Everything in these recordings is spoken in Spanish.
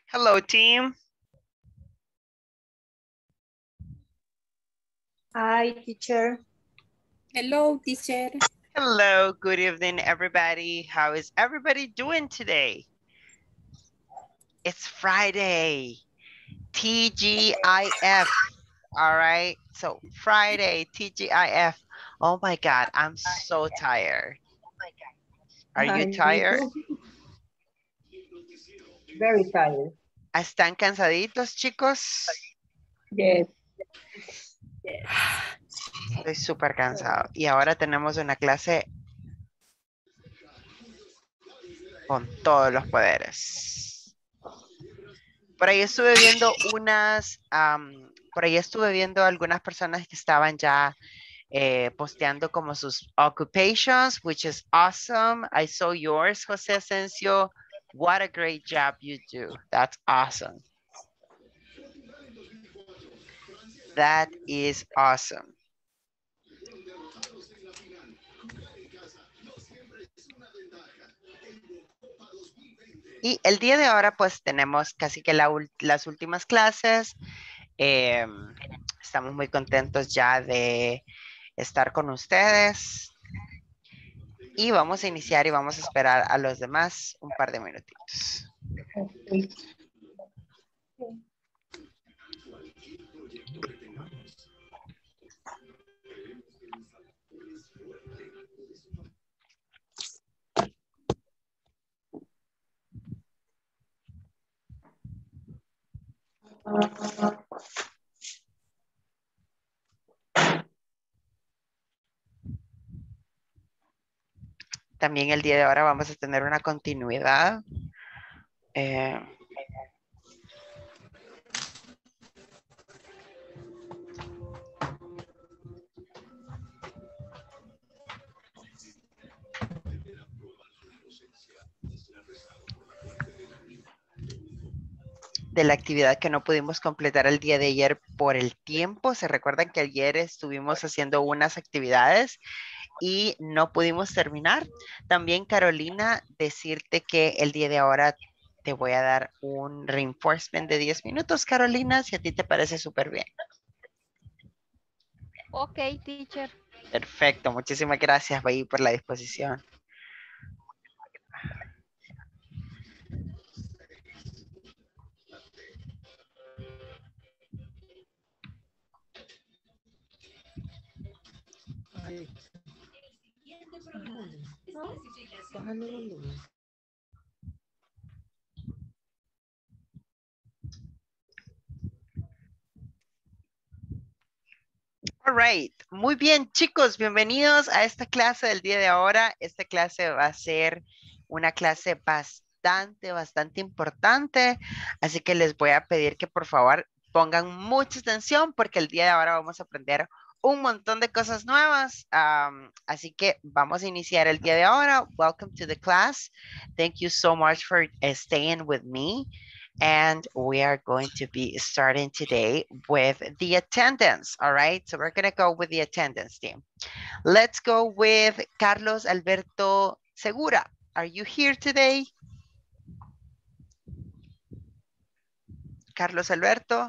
Hello, team. Hi, teacher. Hello, teacher. Hello, good evening, everybody. How is everybody doing today? It's Friday, TGIF. All right, so Friday, TGIF. Oh my God, I'm so tired. Are you Me tired? too. Very tired. ¿Están cansaditos, chicos? Yes. Estoy súper cansado. Y ahora tenemos una clase con todos los poderes. Por ahí estuve viendo algunas personas que estaban ya posteando como sus occupations, which is awesome. I saw yours, Jose Asensio. What a great job you do. That's awesome. That is awesome. Y el día de ahora pues tenemos casi que las últimas clases. Estamos muy contentos ya de estar con ustedes. Y vamos a iniciar y vamos a esperar a los demás un par de minutitos. Okay. También el día de ahora vamos a tener una continuidad. De la actividad que no pudimos completar el día de ayer por el tiempo. Se recuerdan que ayer estuvimos haciendo unas actividades y no pudimos terminar. También, Carolina, decirte que el día de ahora te voy a dar un reinforcement de 10 minutos, Carolina, si a ti te parece súper bien. Ok, teacher. Perfecto, muchísimas gracias, Baí, por la disposición. All right. Muy bien, chicos, bienvenidos a esta clase del día de ahora. Esta clase va a ser una clase bastante importante, así que les voy a pedir que por favor pongan mucha atención porque el día de ahora vamos a aprender un montón de cosas nuevas. Así que vamos a iniciar el día de ahora. Welcome to the class. Thank you so much for staying with me. And we are going to be starting today with the attendance. All right, so we're going to go with the attendance team. Let's go with Carlos Alberto Segura. Are you here today? Carlos Alberto?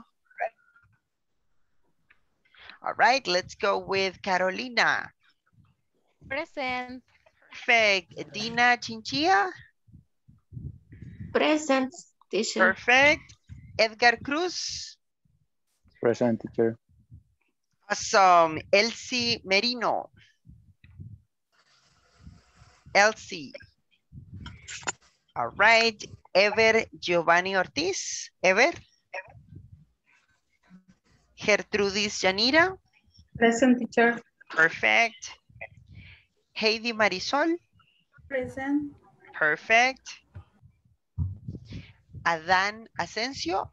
All right, let's go with Carolina. Present. Perfect. Dina Chinchilla? Present, teacher. Perfect. Edgar Cruz? Present, teacher. Awesome. Elsie Merino? Elsie? All right. Ever Giovanni Ortiz? Ever? Gertrudis Yanira? Present, teacher. Perfect. Heidi Marisol? Present. Perfect. Adán Asensio?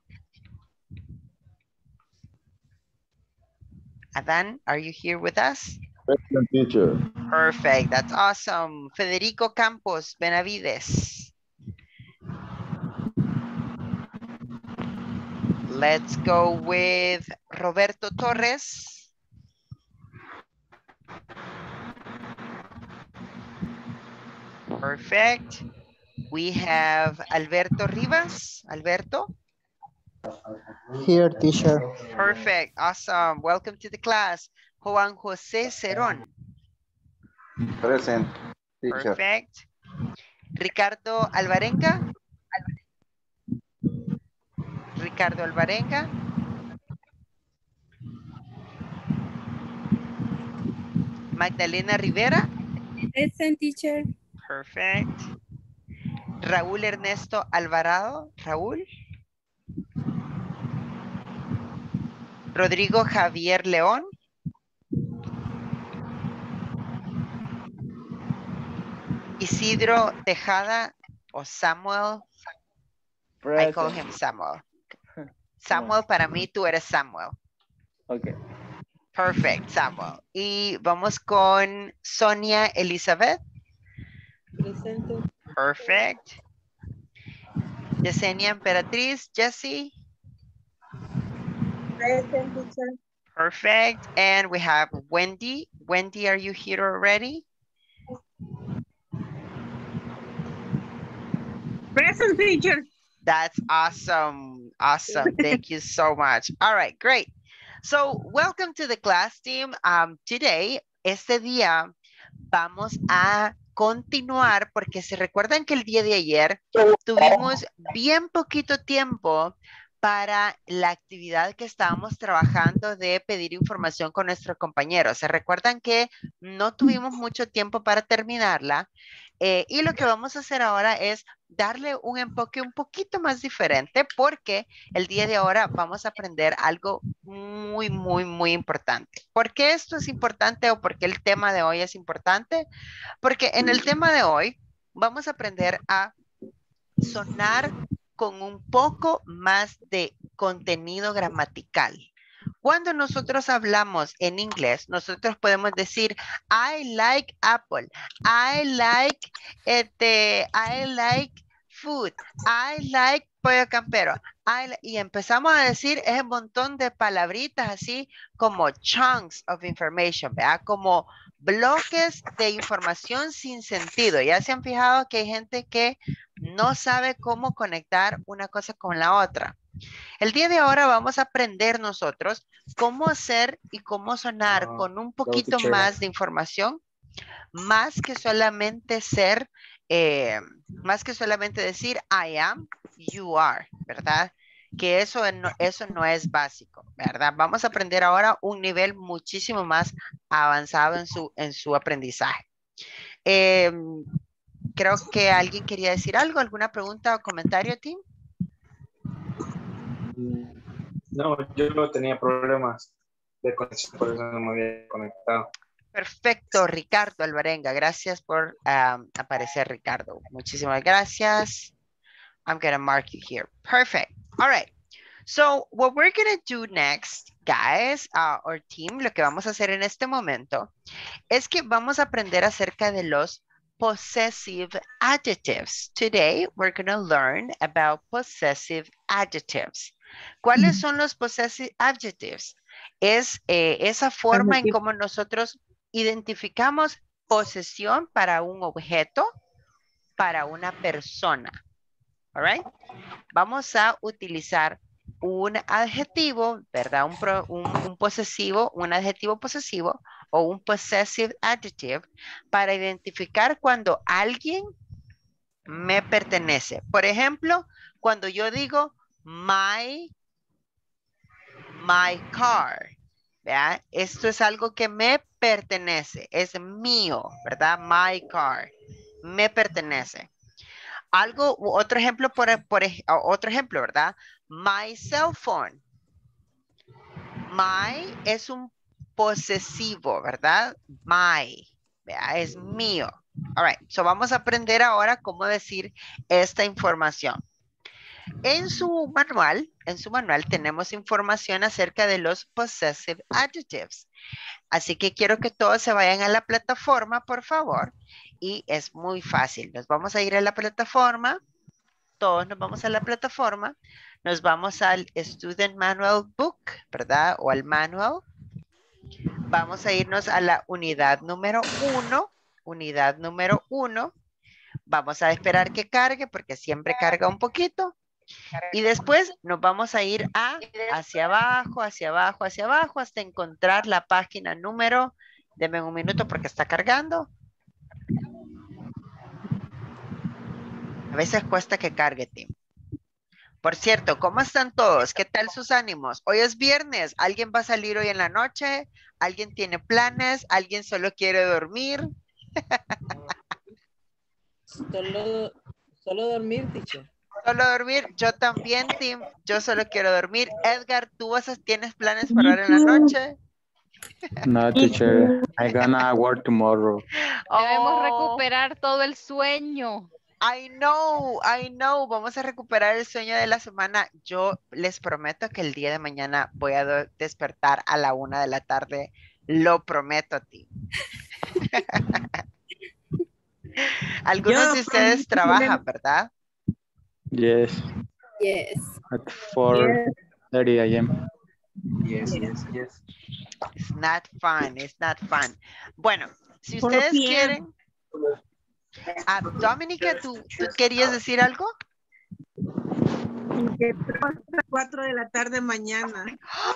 Adán, are you here with us? Present, teacher. Perfect, that's awesome. Federico Campos Benavides. Let's go with Roberto Torres. Perfect. We have Alberto Rivas. Alberto. Here, teacher. Perfect. Awesome. Welcome to the class. Juan José Cerón. Present, teacher. Perfect. Ricardo Alvarenga. Ricardo Alvarenga. Magdalena Rivera. Present, teacher. Perfect. Raúl Ernesto Alvarado. Raúl. Rodrigo Javier León. Isidro Tejada o Samuel. I call him Samuel. Samuel, para mí tú eres Samuel. Okay. Perfect, Samuel. Y vamos con Sonia Elizabeth. Presente. Perfect. Yesenia Emperatriz. Jessie. Present, teacher. Perfect. And we have Wendy. Wendy, are you here already? Present, teacher. That's awesome. Awesome. Thank you so much. All right, great. So welcome to the class team. Today, este día, vamos a continuar porque se recuerdan que el día de ayer tuvimos bien poquito tiempo para la actividad que estábamos trabajando de pedir información con nuestros compañeros. Se recuerdan que no tuvimos mucho tiempo para terminarla. Y lo que vamos a hacer ahora es darle un enfoque un poquito más diferente porque el día de ahora vamos a aprender algo muy importante. ¿Por qué esto es importante o por qué el tema de hoy es importante? Porque en el tema de hoy vamos a aprender a sonar con un poco más de contenido gramatical. Cuando nosotros hablamos en inglés, nosotros podemos decir, I like apple, I like food, I like pollo campero, y empezamos a decir ese montón de palabritas así como chunks of information, ¿verdad? Como bloques de información sin sentido. Ya se han fijado que hay gente que no sabe cómo conectar una cosa con la otra. El día de ahora vamos a aprender nosotros cómo hacer y cómo sonar con un poquito más de información, más que solamente ser, más que solamente decir I am, you are, ¿verdad? Que eso no es básico, ¿verdad? Vamos a aprender ahora un nivel muchísimo más avanzado en su aprendizaje. Creo que alguien quería decir algo, alguna pregunta o comentario, Tim. No, yo no tenía problemas de conexión, por eso no me había conectado. Perfecto, Ricardo Alvarenga. Gracias por aparecer, Ricardo. Muchísimas gracias. I'm going to mark you here. Perfect. All right. So what we're going to do next, guys, or team, lo que vamos a hacer en este momento es que vamos a aprender acerca de los possessive adjectives. Today, we're going to learn about possessive adjectives. ¿Cuáles son los possessive adjectives? Es esa forma en cómo nosotros identificamos posesión para un objeto, para una persona. All right? Vamos a utilizar un adjetivo, ¿verdad? Un posesivo, un adjetivo posesivo o un possessive adjective para identificar cuando alguien me pertenece. Por ejemplo, cuando yo digo my car, ¿verdad? Esto es algo que me pertenece, es mío, ¿verdad? My car, me pertenece. Otro ejemplo, otro ejemplo, ¿verdad? My cell phone. My es un posesivo, ¿verdad? My, ¿verdad? Es mío. All right, so vamos a aprender ahora cómo decir esta información. En su manual tenemos información acerca de los possessive adjectives. Así que quiero que todos se vayan a la plataforma, por favor. Y es muy fácil. Nos vamos a ir a la plataforma. Todos nos vamos a la plataforma. Nos vamos al Student Manual Book, ¿verdad? O al manual. Vamos a irnos a la unidad número 1. Unidad número 1. Vamos a esperar que cargue porque siempre carga un poquito. Y después nos vamos a ir hacia abajo, hacia abajo, hacia abajo hasta encontrar la página número. Denme un minuto porque está cargando. A veces cuesta que cargue, Tim. Por cierto, ¿cómo están todos? ¿Qué tal sus ánimos? Hoy es viernes. ¿Alguien va a salir hoy en la noche? ¿Alguien tiene planes? ¿Alguien solo quiere dormir? Solo dormir, teacher. Solo dormir. Yo también, Tim. Yo solo quiero dormir. Edgar, ¿tú tienes planes para ahora en la noche? No, teacher. I'm gonna work tomorrow. Debemos Oh, recuperar todo el sueño. I know. Vamos a recuperar el sueño de la semana. Yo les prometo que el día de mañana voy a despertar a la 1 de la tarde. Lo prometo a ti. Algunos de ustedes trabajan, ¿verdad? Yes. Yes. At 4:30 a.m. Yes. It's not fun. Bueno, si Por ustedes PM. quieren... Dominica, ¿tú querías decir algo? Que trabajo a las 4 de la tarde mañana.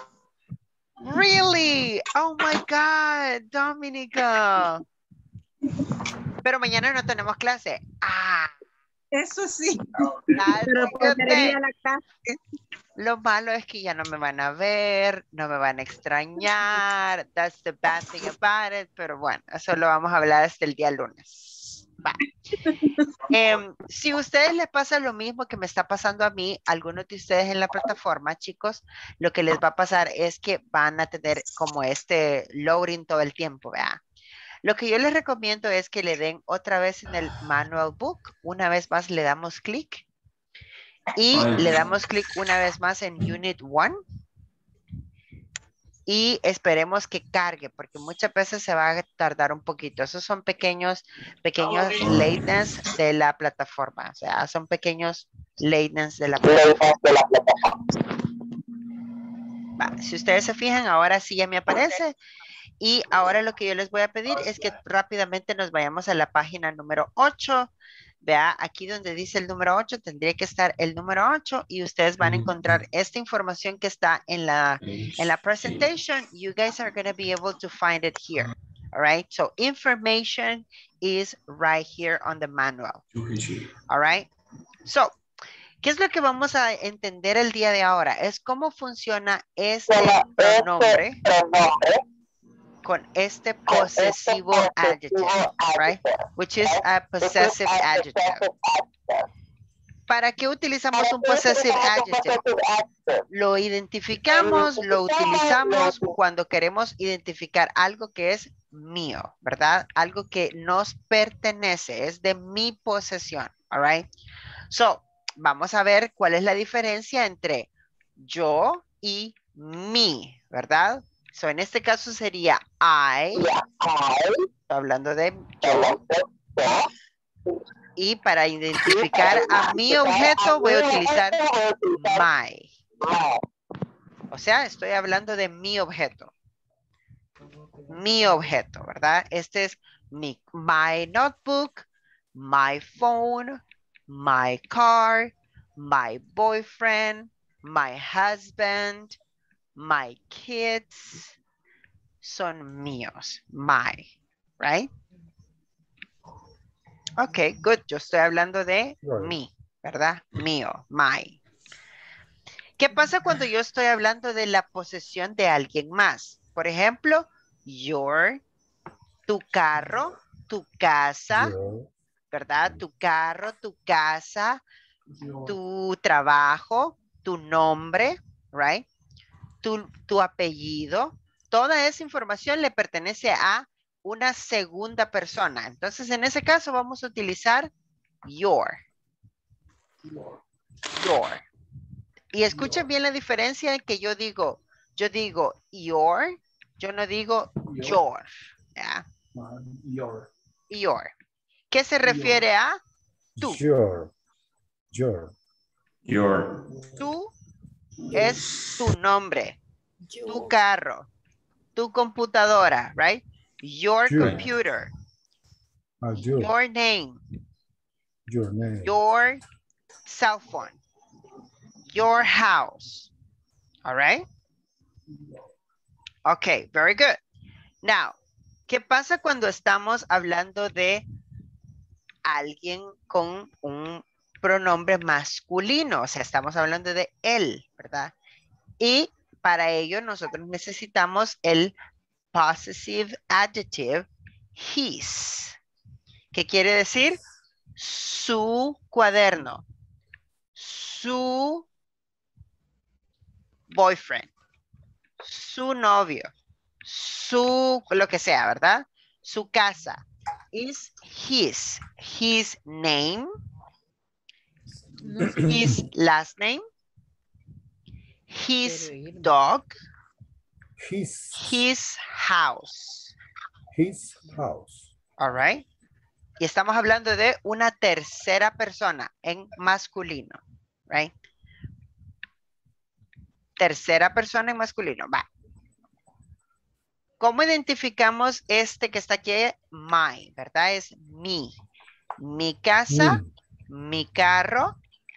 Really? Oh my God, Dominica. Pero mañana no tenemos clase. Eso sí. That's Pero a good poder ir thing. a la casa. Lo malo es que ya no me van a ver, no me van a extrañar. That's the bad thing about it. Pero bueno, eso lo vamos a hablar hasta el día lunes. Va. Si a ustedes les pasa lo mismo que me está pasando a mí, algunos de ustedes en la plataforma, chicos, lo que les va a pasar es que van a tener como este loading todo el tiempo, ¿verdad? Lo que yo les recomiendo es que le den otra vez en el manual book, una vez más le damos clic y le damos clic una vez más en Unit 1 y esperemos que cargue porque muchas veces se va a tardar un poquito. Esos son pequeños lateness de la plataforma, o sea, son pequeños lateness de la plataforma. Va, si ustedes se fijan, ahora sí ya me aparece. Y ahora lo que yo les voy a pedir es que rápidamente nos vayamos a la página número 8. Vea, aquí donde dice el número 8, tendría que estar el número 8 y ustedes van a encontrar esta información que está en la presentation. You guys are going to be able to find it here. All right, so information is right here on the manual. All right, so ¿qué es lo que vamos a entender el día de ahora? Es cómo funciona este pronombre con este possessivo adjective, right? Which is a possessive adjective. ¿Para qué utilizamos un possessive adjective? Lo identificamos, lo utilizamos cuando queremos identificar algo que es mío, ¿verdad? Algo que nos pertenece, es de mi posesión, all right? So, vamos a ver cuál es la diferencia entre yo y mi, ¿verdad? So, en este caso sería I, hablando de yo. Y para identificar a mi objeto voy a utilizar my. O sea, estoy hablando de mi objeto. Mi objeto, ¿verdad? Este es my notebook, my phone, my car, my boyfriend, my husband, my kids. Son míos, my, right? Ok, good. Yo estoy hablando de mí, ¿verdad? Mío, my. ¿Qué pasa cuando yo estoy hablando de la posesión de alguien más? Por ejemplo, your, tu carro, tu casa, ¿verdad? Tu carro, tu casa, tu trabajo, tu nombre, right? Tu apellido. Toda esa información le pertenece a una segunda persona. Entonces, en ese caso vamos a utilizar your. Y escuchen bien la diferencia en que yo digo your, yo no digo your. ¿Ya? Your. ¿Qué se refiere a tú? Your. Tú es tu nombre, tu carro, tu computadora, right? Your computer, your name, Your name. your cell phone, your house. All right? Okay, very good. Now, ¿qué pasa cuando estamos hablando de alguien con un pronombre masculino? O sea, estamos hablando de él, ¿verdad? Y para ello nosotros necesitamos el possessive adjective his. ¿Qué quiere decir? Su cuaderno, su boyfriend, su novio, su lo que sea, ¿verdad? Su casa. Is his name, his last name, his dog, his house. His house. All right. Y estamos hablando de una tercera persona en masculino, right? Tercera persona en masculino, va. ¿Cómo identificamos este que está aquí? My, ¿verdad? Es mi. Mi casa, mi carro,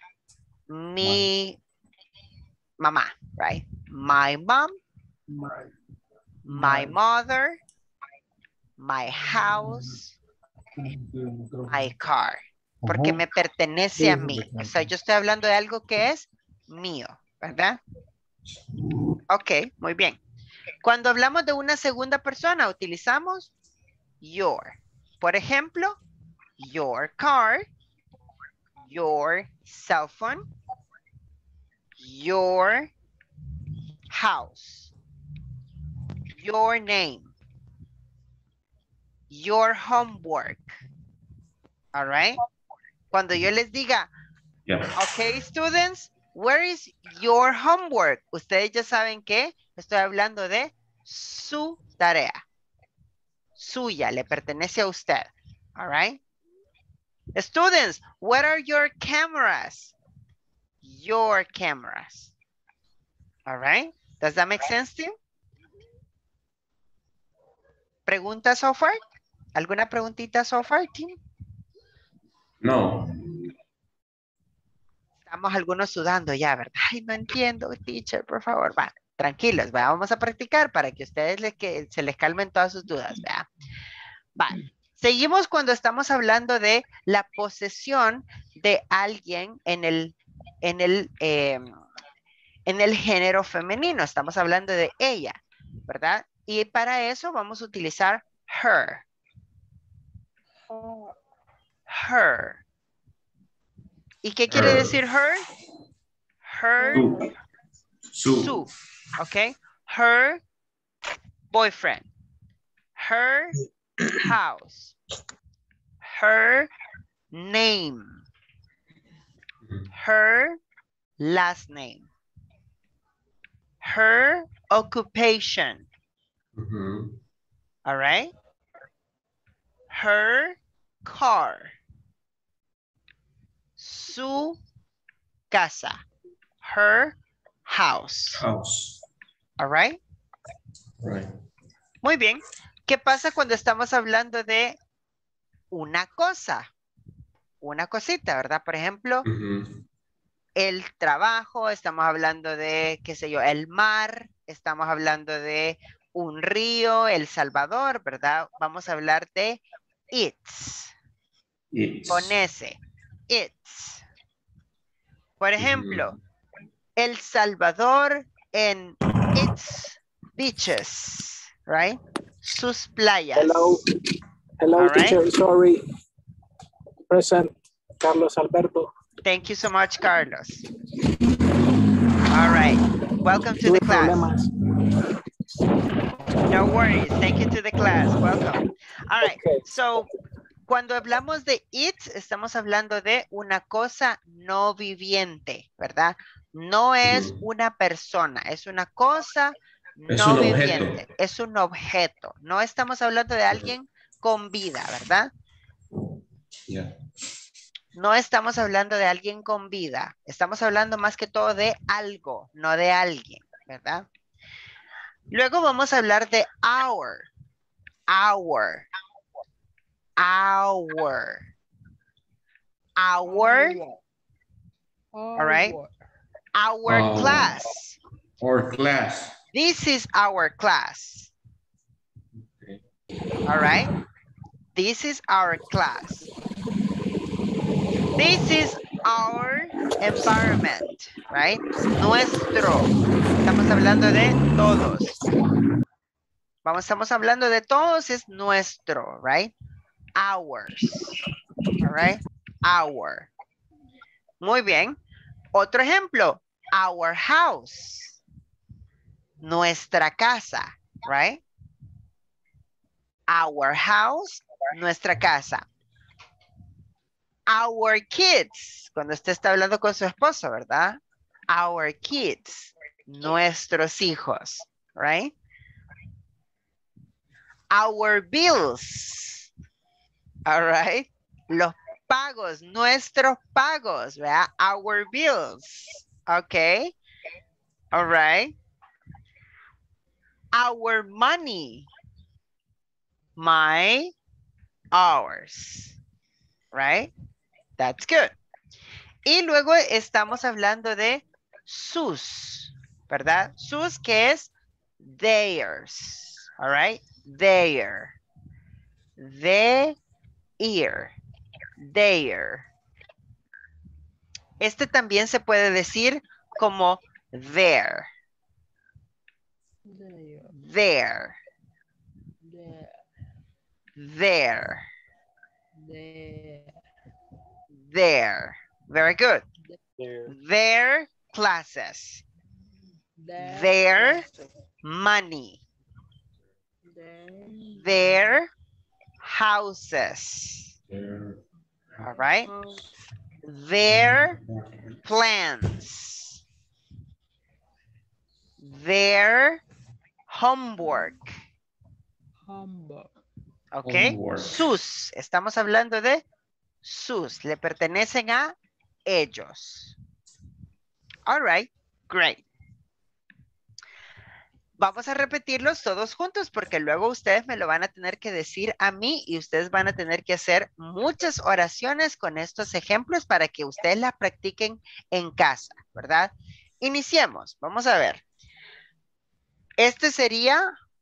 mi mamá, right? My mom, my mother, my house, my car. Porque me pertenece a mí. O sea, yo estoy hablando de algo que es mío, ¿verdad? Ok, muy bien. Cuando hablamos de una segunda persona, utilizamos your. Por ejemplo, your car, your cell phone, your house, your name, your homework. All right? Cuando yo les diga, okay, students, where is your homework? Ustedes ya saben que estoy hablando de su tarea. Suya, le pertenece a usted. All right? Students, what are your cameras? Your cameras. All right? Does that make sense to you? ¿Preguntas so far? ¿Alguna preguntita so far, team? No. Estamos algunos sudando ya, ¿verdad? Ay, no entiendo, teacher, por favor. Va, tranquilos, ¿va? Vamos a practicar para que ustedes se les calmen todas sus dudas, ¿verdad? Va. Seguimos cuando estamos hablando de la posesión de alguien en el género femenino. Estamos hablando de ella, ¿verdad? Y para eso vamos a utilizar her. Her. ¿Y qué quiere decir her? Her. Su. ¿Ok? Her boyfriend. Her house. Her name. Her last name. Her occupation. All right? Her car. Su casa. Her house. All right? Right. Muy bien. ¿Qué pasa cuando estamos hablando de una cosa? Una cosita, ¿verdad? Por ejemplo, el trabajo, estamos hablando de, qué sé yo, el mar, estamos hablando de un río, El Salvador, ¿verdad? Vamos a hablar de its. Con S. Its. Por ejemplo, El Salvador en its beaches, right? Sus playas. Hello, right. teacher, sorry. Present, Carlos Alberto. Thank you so much, Carlos. All right, welcome to the class. No worries, thank you to the class, welcome. All right, so cuando hablamos de it, estamos hablando de una cosa no viviente, ¿verdad? No es una persona, es una cosa no viviente, es un objeto. No estamos hablando de alguien con vida, ¿verdad? No estamos hablando de alguien con vida. Estamos hablando más que todo de algo, no de alguien, ¿verdad? Luego vamos a hablar de our. Our. All right. Our class. Our class. This is our class. Okay. All right. This is our class. This is our environment, right? Nuestro. Estamos hablando de todos. Estamos hablando de todos, es nuestro, right? Ours. All right. Our. Muy bien. Otro ejemplo. Our house. Nuestra casa, right? Our house, nuestra casa. Our kids, cuando usted está hablando con su esposo, ¿verdad? Our kids, nuestros hijos, right? Our bills, all right? Los pagos, nuestros pagos, ¿verdad? Our bills, okay? All right. Our money, my, ours, right? That's good. Y luego estamos hablando de sus, ¿verdad? Sus que es theirs, all right? Their, their, their. Este también se puede decir como their. There. There. There. Very good. Their classes. Their money. Their houses. All right. Their plans. Their homework. Ok. Homework. Sus. Estamos hablando de sus. Le pertenecen a ellos. All right. Great. Vamos a repetirlos todos juntos porque luego ustedes me lo van a tener que decir a mí y ustedes van a tener que hacer muchas oraciones con estos ejemplos para que ustedes las practiquen en casa, ¿verdad? Iniciemos. Vamos a ver. Este sería...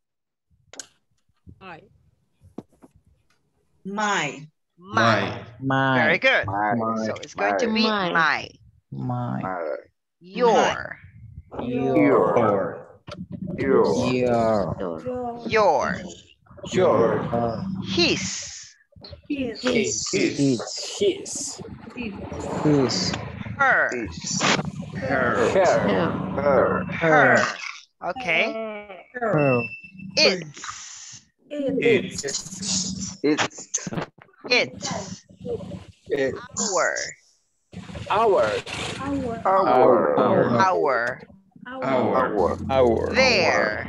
My. Very good. So it's going to be my. Your. His. Her. Okay. It's. Our. Their.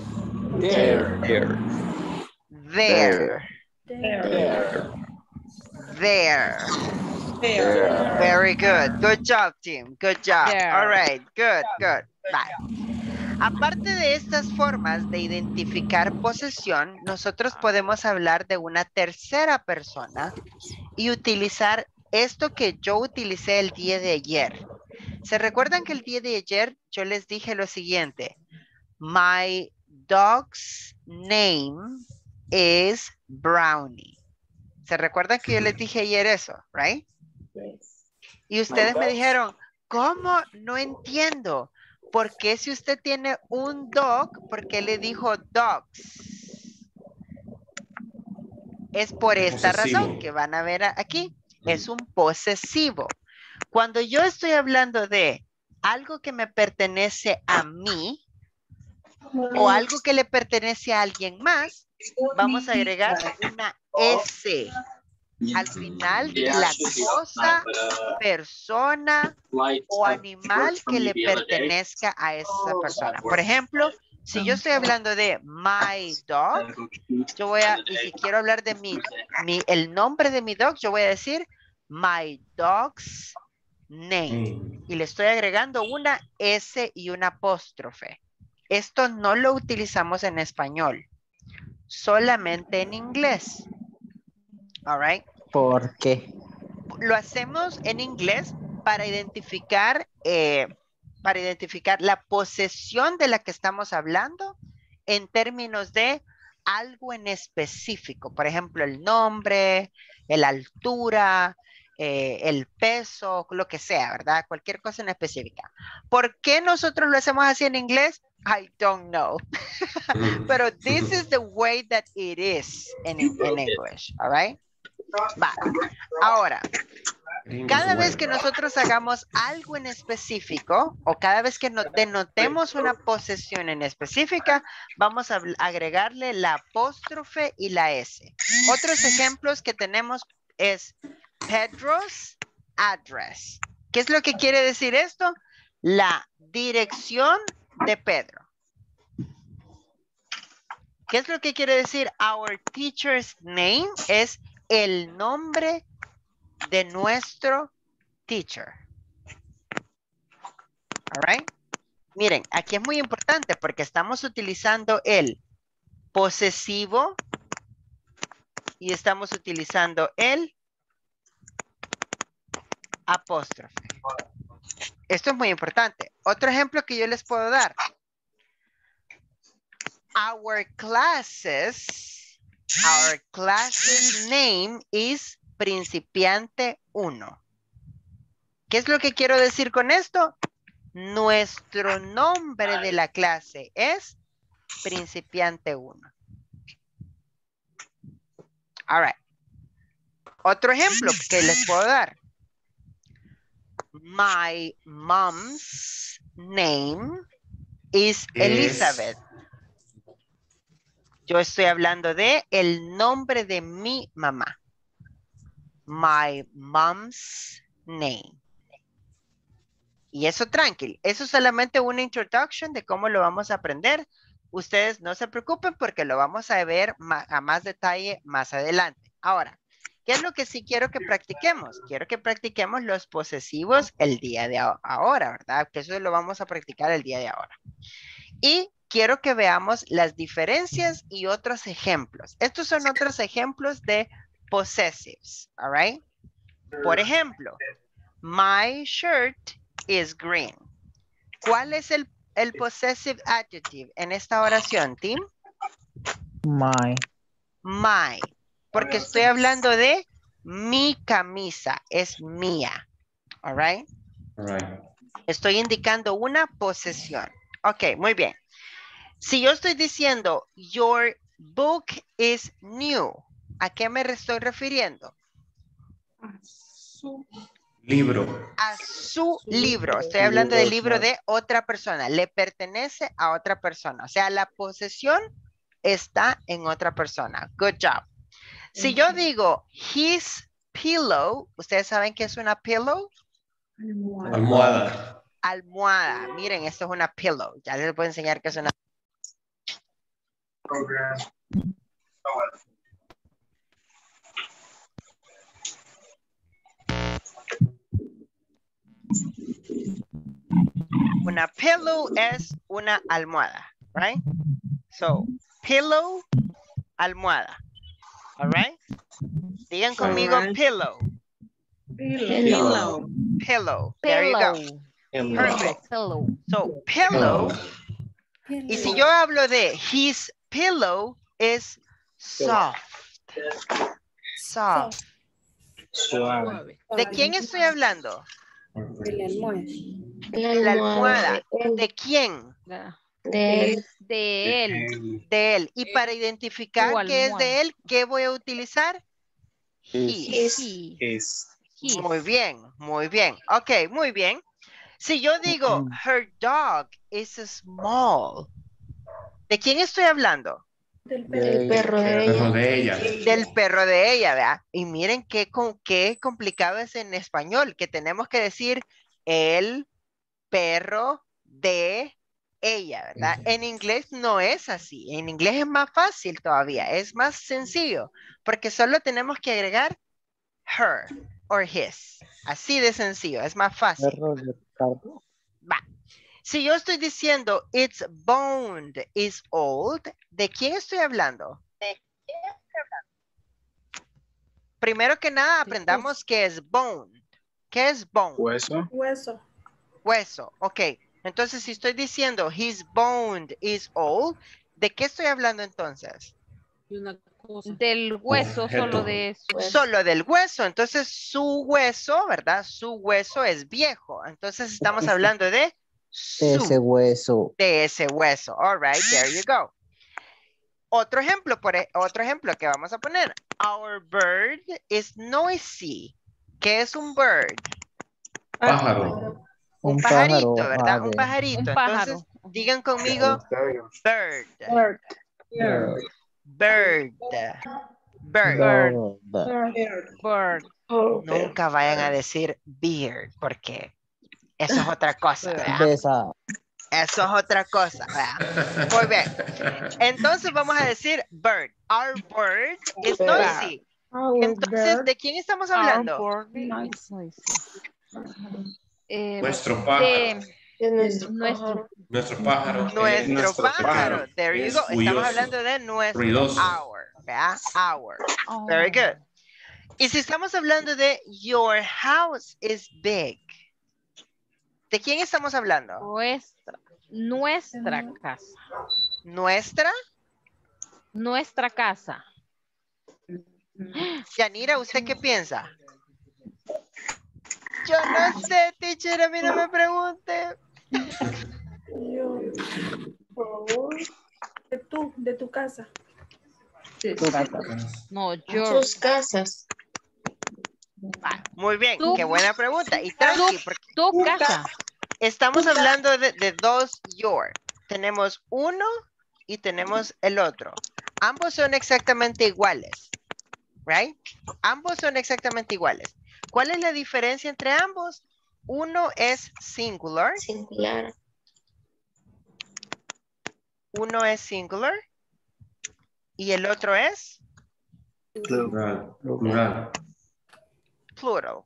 Very good. Good job, team. Good job. All right. Good. Bye. Aparte de estas formas de identificar posesión, nosotros podemos hablar de una tercera persona y utilizar esto que yo utilicé el día de ayer. ¿Se recuerdan que el día de ayer yo les dije lo siguiente? My dog's name is Brownie. ¿Se recuerdan que yo les dije ayer eso, right? Y ustedes me dijeron, ¿cómo? No entiendo. ¿Por qué si usted tiene un dog, por qué le dijo dogs? Es por esta razón que van a ver aquí. Es un posesivo. Cuando yo estoy hablando de algo que me pertenece a mí o algo que le pertenece a alguien más, vamos a agregar una S al final de la cosa, persona o animal que le pertenezca a esa persona. Por ejemplo, si yo estoy hablando de my dog, yo voy a, y si quiero hablar de el nombre de mi dog, yo voy a decir my dog's name. Y le estoy agregando una S y una apóstrofe. Esto no lo utilizamos en español, solamente en inglés. All right. ¿Por qué? lo hacemos en inglés para identificar la posesión de la que estamos hablando en términos de algo en específico. Por ejemplo, el nombre, la altura, el peso, lo que sea, ¿verdad? Cualquier cosa en específica. ¿Por qué nosotros lo hacemos así en inglés? I don't know. Pero this is the way that it is in English, all right? Va. Ahora, cada vez que nosotros hagamos algo en específico o cada vez que denotemos una posesión en específica, vamos a agregarle la apóstrofe y la S. Otros ejemplos que tenemos es Pedro's address. ¿Qué es lo que quiere decir esto? La dirección de Pedro. ¿Qué es lo que quiere decir? Our teacher's name es el nombre de nuestro teacher. All right. Miren, aquí es muy importante porque estamos utilizando el posesivo y estamos utilizando el apóstrofe. Esto es muy importante. Otro ejemplo que yo les puedo dar. Our classes name is principiante 1. ¿Qué es lo que quiero decir con esto? Nuestro nombre de la clase es principiante 1. All right. Otro ejemplo que les puedo dar. My mom's name is Elizabeth. Yo estoy hablando de el nombre de mi mamá. My mom's name. Y eso tranquilo. Eso es solamente una introduction de cómo lo vamos a aprender. Ustedes no se preocupen porque lo vamos a ver a más detalle más adelante. Ahora, ¿qué es lo que sí quiero que practiquemos? Quiero que practiquemos los posesivos el día de ahora, ¿verdad? Que eso lo vamos a practicar el día de ahora. Y quiero que veamos las diferencias y otros ejemplos. Estos son otros ejemplos de possessives, all right? Por ejemplo, my shirt is green. ¿Cuál es el possessive adjective en esta oración, Tim? My. My. Porque estoy hablando de mi camisa, es mía, all right? All right. Estoy indicando una posesión. Ok, muy bien. Si yo estoy diciendo, your book is new, ¿a qué me estoy refiriendo? Libro. A su libro. Estoy hablando del libro de otra persona. Le pertenece a otra persona. O sea, la posesión está en otra persona. Good job. Si yo digo, his pillow, ¿ustedes saben qué es una pillow? Almohada. Almohada. Miren, esto es una pillow. Ya les voy a enseñar qué es una. Una pillow es una almohada, right? So, pillow, almohada. All right? Digan conmigo pillow. Pillow. Pillow. There you go. Perfect. Pillow. So, pillow. Y si yo hablo de his pillow es soft. Soft. Suave. ¿De quién estoy hablando? De la almohada. La almohada. ¿De quién? De él. De él. Y para identificar Tu qué es almohada. de él, ¿qué voy a utilizar? His. Es. His. Muy bien, muy bien. Ok, muy bien. Si yo digo, her dog is small. ¿De quién estoy hablando? Del Perro de ella. Del perro de ella, ¿verdad? Y miren qué complicado es en español, que tenemos que decir el perro de ella, ¿verdad? En inglés no es así. En inglés es más fácil todavía, es más sencillo, porque solo tenemos que agregar her or his. Así de sencillo, es más fácil. Va. Si yo estoy diciendo it's boned is old, ¿de quién estoy hablando? primero que nada aprendamos qué es bone. ¿Qué es bone? Hueso. Hueso. Hueso, ok. Entonces, si estoy diciendo his bone is old, ¿de qué estoy hablando entonces? Del hueso, Objeto. solo de eso. Solo del hueso. Entonces, su hueso, ¿verdad? Su hueso es viejo. Entonces, estamos hablando de Ese su, hueso. de ese hueso. All right, there you go. Otro ejemplo, otro ejemplo que vamos a poner. Our bird is noisy. ¿Qué es un bird? Pájaro. Un pajarito, pájaro, ¿verdad? ave. Un pajarito. Un pájaro. Entonces, digan conmigo bird. Bird. Bird. Bird. Bird. Nunca vayan a decir beard, porque eso es otra cosa, ¿verdad? Besa. Eso es otra cosa, ¿verdad? Muy bien. Entonces vamos a decir bird. Our bird is noisy. Entonces, ¿de quién estamos hablando? Our bird is noisy. Nuestro pájaro. Nuestro Nuestro pájaro. Nuestro pájaro. There you go. Estamos Ruidoso. hablando de nuestro. Ruidoso. Our, ¿verdad? Our. Oh. Very good. Y si estamos hablando de your house is big, ¿de quién estamos hablando? Nuestra casa. ¿Nuestra? Nuestra casa. Yanira, ¿usted qué piensa? Yo no sé, teacher, a mí no me pregunte. De tu casa. No, your. Sus casas. Muy bien, Tú- qué buena pregunta. Y tranqui, porque Tu casa. estamos hablando de dos your. Tenemos uno y tenemos el otro. Ambos son exactamente iguales. Right? Ambos son exactamente iguales. ¿Cuál es la diferencia entre ambos? Uno es singular. Singular. Uno es singular. Y el otro es Plural. Plural. plural.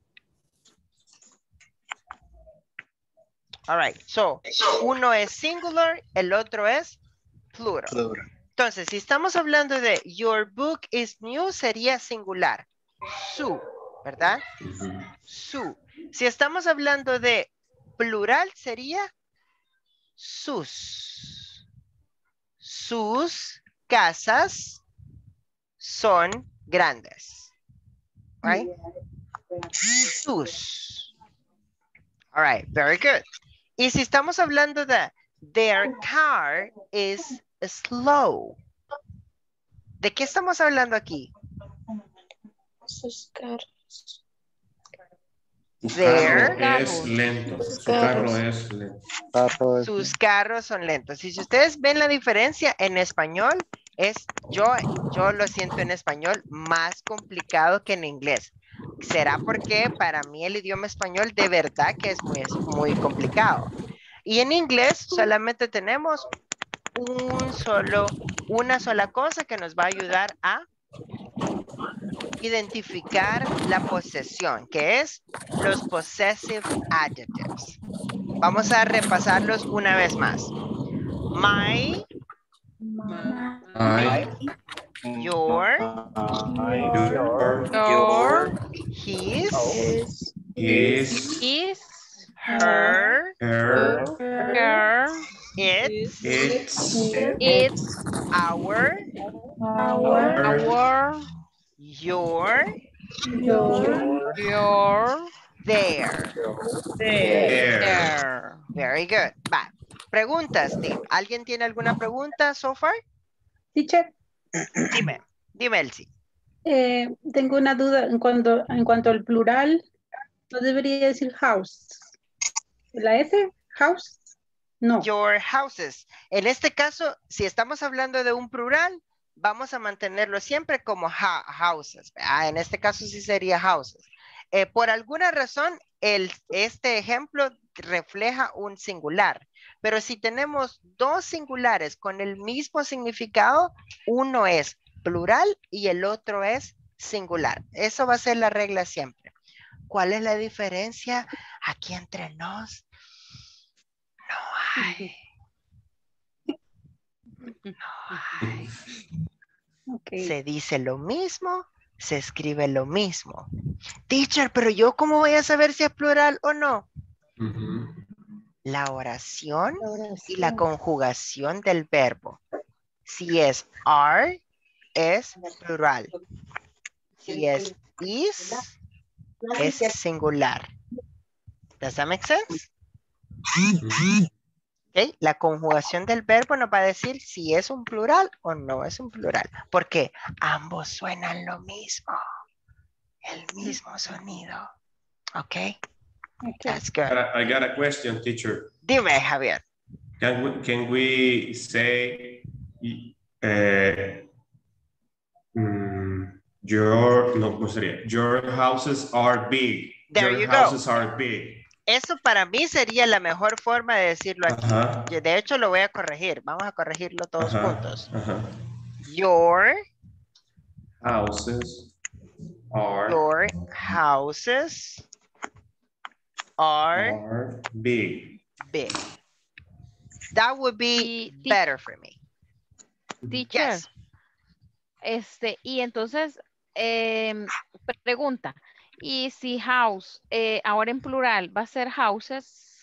All right. So, uno es singular, el otro es plural. Entonces, si estamos hablando de your book is new, sería singular. Su, ¿verdad? Ujú. Su. Si estamos hablando de plural, sería sus. Sus casas son grandes. Right? Sus. All right, very good. Y si estamos hablando de their car is slow. ¿De qué estamos hablando aquí? Sus carros. Su There. carro es lento. Su carro es lento. Sus carros son lentos. Y si ustedes ven la diferencia en español, yo lo siento en español más complicado que en inglés. ¿Será porque para mí el idioma español de verdad que es muy complicado? Y en inglés solamente tenemos una sola cosa que nos va a ayudar a identificar la posesión, que es los possessive adjectives. Vamos a repasarlos una vez más. My, Ay, your, Your. his, is, her, her, Her. its, It's. our, Our. your, Your. their. there. There. Very good. Va. Preguntas, Tim. ¿Alguien tiene alguna pregunta so far? Teacher, Dime, Elsie. tengo una duda en cuanto al plural. No debería decir house. ¿La S? House. No. Your houses. En este caso, si estamos hablando de un plural, vamos a mantenerlo siempre como houses. En este caso sí sería houses. Por alguna razón, este ejemplo refleja un singular. Pero si tenemos dos singulares con el mismo significado, uno es plural y el otro es singular. Eso va a ser la regla siempre. ¿Cuál es la diferencia aquí entre nos? No hay. No hay. Okay. Se dice lo mismo, se escribe lo mismo. Teacher, pero yo ¿cómo voy a saber si es plural o no? La oración y la conjugación del verbo. Si es are, es plural. Si es is, es singular. Does that make sense? Okay. La conjugación del verbo nos va a decir si es un plural o no es un plural. Porque ambos suenan lo mismo. El mismo sonido. Ok. That's good. I got a question, teacher. Dime, Javier. Can we say your houses are big. There your you houses go. are big. Eso para mí sería la mejor forma de decirlo aquí. Ajá. De hecho, lo voy a corregir. Vamos a corregirlo todos juntos. Ajá. Your houses are big. Big. That would be better for me. Teacher. Yes. Y entonces, pregunta. Y si house, ahora en plural, va a ser houses,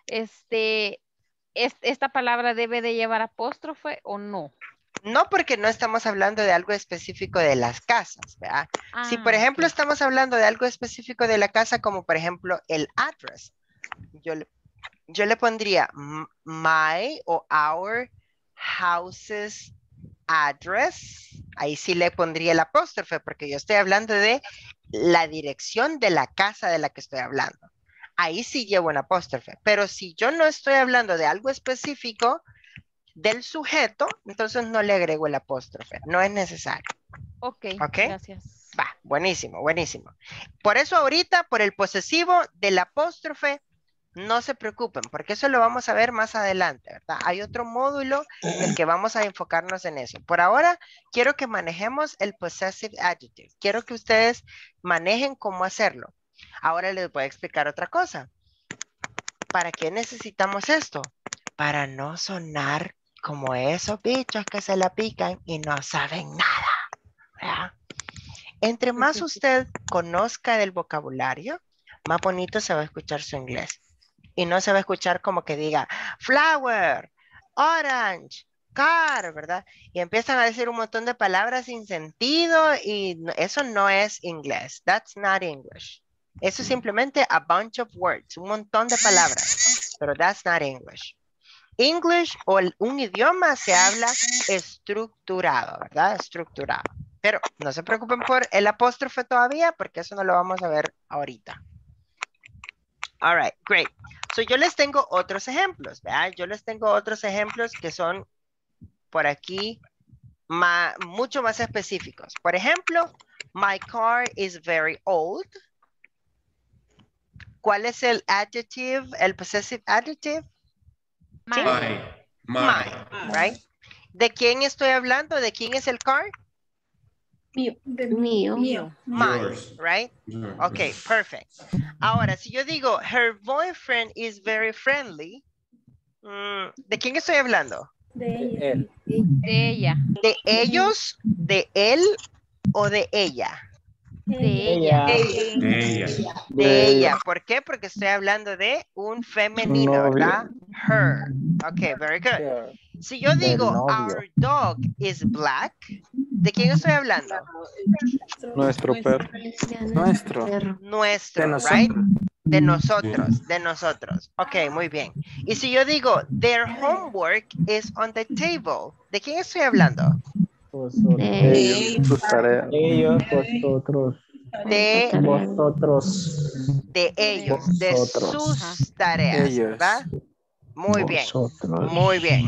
¿esta palabra debe de llevar apóstrofe o no? No, porque no estamos hablando de algo específico de las casas, ¿verdad? Si, por ejemplo, estamos hablando de algo específico de la casa, como por ejemplo el address, yo le pondría my o our house's address. Ahí sí le pondría el apóstrofe, porque yo estoy hablando de la dirección de la casa de la que estoy hablando. Ahí sí llevo un apóstrofe. Pero si yo no estoy hablando de algo específico del sujeto, entonces no le agrego el apóstrofe. No es necesario. Ok, gracias. Va, buenísimo, buenísimo. Por eso ahorita, por el posesivo del apóstrofe, no se preocupen, porque eso lo vamos a ver más adelante, ¿verdad? Hay otro módulo en el que vamos a enfocarnos en eso. Por ahora, quiero que manejemos el possessive adjective. Quiero que ustedes manejen cómo hacerlo. Ahora les voy a explicar otra cosa. ¿Para qué necesitamos esto? Para no sonar como esos bichos que se la pican y no saben nada, ¿verdad? Entre más usted conozca del vocabulario, más bonito se va a escuchar su inglés. Y no se va a escuchar como que diga flower, orange, car, ¿verdad? Y empiezan a decir un montón de palabras sin sentido y eso no es inglés. That's not English. Eso es simplemente a bunch of words, un montón de palabras, pero that's not English. English o un idioma se habla estructurado, ¿verdad? Estructurado. Pero no se preocupen por el apóstrofe todavía porque eso no lo vamos a ver ahorita. All right, great. So yo les tengo otros ejemplos, ¿verdad? Yo les tengo otros ejemplos que son por aquí mucho más específicos. Por ejemplo, my car is very old. ¿Cuál es el adjective, el possessive adjective? My. Right? ¿De quién estoy hablando? ¿De quién es el car? Mío. Mine, right? Okay, perfect. Ahora, si yo digo, her boyfriend is very friendly, ¿de quién estoy hablando? De él. De ella. ¿De ellos, de él o de ella? De ella. De ella. ¿Por qué? Porque estoy hablando de un femenino, ¿verdad? Her. Okay, very good. Si yo digo, our dog is black, ¿de quién estoy hablando? Nuestro perro. Nuestro. Nuestro, De right? De nosotros. Ok, muy bien. Y si yo digo, their homework is on the table, ¿de quién estoy hablando? Ellos, sus tareas. Ellos, vosotros. De Vosotros. ellos, de Vosotros. sus tareas, Ellos. ¿verdad? Muy bien, Vosotros. muy bien.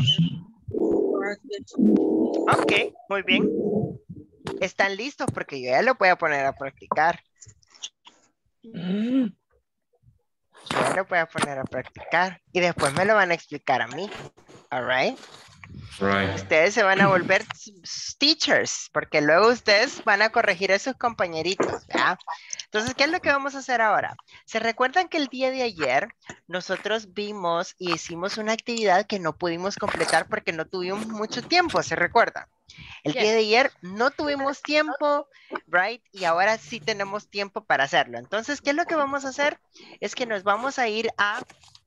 Ok, muy bien. ¿Están listos? Porque yo ya lo voy a poner a practicar. Ya lo voy a poner a practicar. Y después me lo van a explicar a mí. All right. Right. Ustedes se van a volver teachers, porque luego ustedes van a corregir a sus compañeritos, ¿verdad? Entonces, ¿qué es lo que vamos a hacer ahora? ¿Se recuerdan que el día de ayer nosotros vimos y hicimos una actividad que no pudimos completar porque no tuvimos mucho tiempo? ¿Se recuerdan? El día de ayer no tuvimos tiempo, right? Y ahora sí tenemos tiempo para hacerlo. Entonces, ¿qué es lo que vamos a hacer? Es que nos vamos a ir a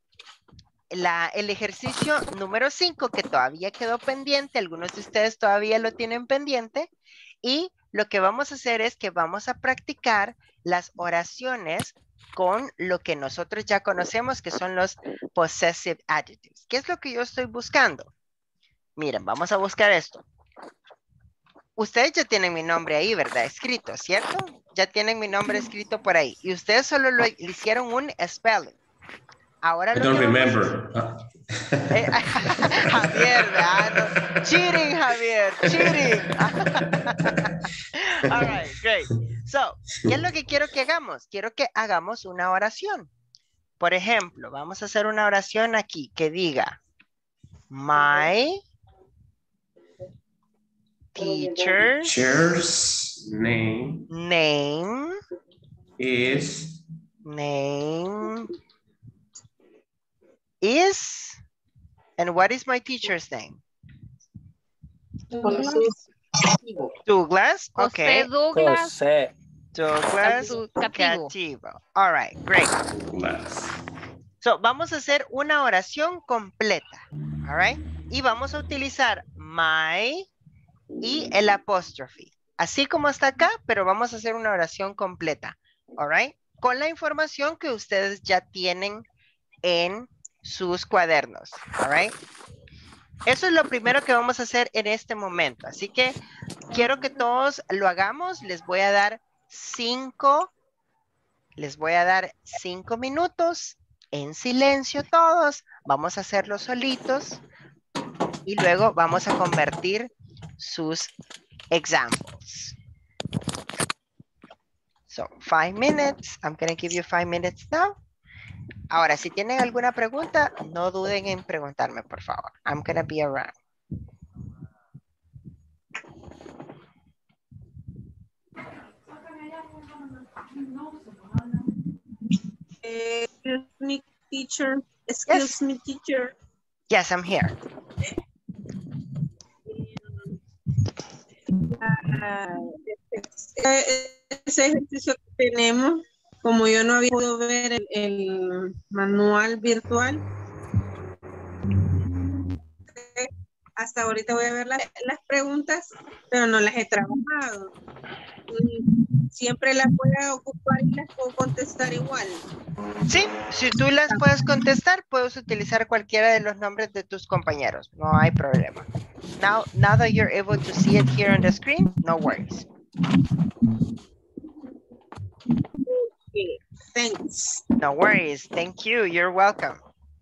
el ejercicio número 5 que todavía quedó pendiente. Algunos de ustedes todavía lo tienen pendiente. Y lo que vamos a hacer es que vamos a practicar las oraciones con lo que nosotros ya conocemos, que son los possessive adjectives. ¿Qué es lo que yo estoy buscando? Miren, vamos a buscar esto. Ustedes ya tienen mi nombre ahí, ¿verdad? Escrito, ¿cierto? Ya tienen mi nombre escrito por ahí. Y ustedes solo le hicieron un spelling. Ahora I lo don't que vamos a remember. Javier, no. Cheating, Javier, cheating. All right, great. So, ¿qué es lo que quiero que hagamos? Quiero que hagamos una oración. Por ejemplo, vamos a hacer una oración aquí que diga, my teacher's name is and what is my teacher's name? Douglas. Okay. Douglas. Douglas Cativo. All right, great. So, vamos a hacer una oración completa. All right. Y vamos a utilizar my y el apóstrofe. Así como está acá, pero vamos a hacer una oración completa. All right. Con la información que ustedes ya tienen en sus cuadernos. All right. Eso es lo primero que vamos a hacer en este momento. Así que quiero que todos lo hagamos. Les voy a dar 5 minutos en silencio todos. Vamos a hacerlo solitos y luego vamos a convertir sus examples. So, 5 minutes. I'm going to give you 5 minutes now. Ahora, si tienen alguna pregunta, no duden en preguntarme, por favor. I'm going to be around. Excuse me, teacher. Excuse me, teacher. Yes, I'm here. Ese ejercicio que tenemos, como yo no había podido ver el manual virtual, hasta ahorita voy a ver las preguntas, pero no las he trabajado. Siempre las voy a ocupar y las puedo contestar igual. Sí, si tú las puedes contestar, puedes utilizar cualquiera de los nombres de tus compañeros. No hay problema. Now that you're able to see it here on the screen, no worries. Okay, thanks. No worries. Thank you. You're welcome.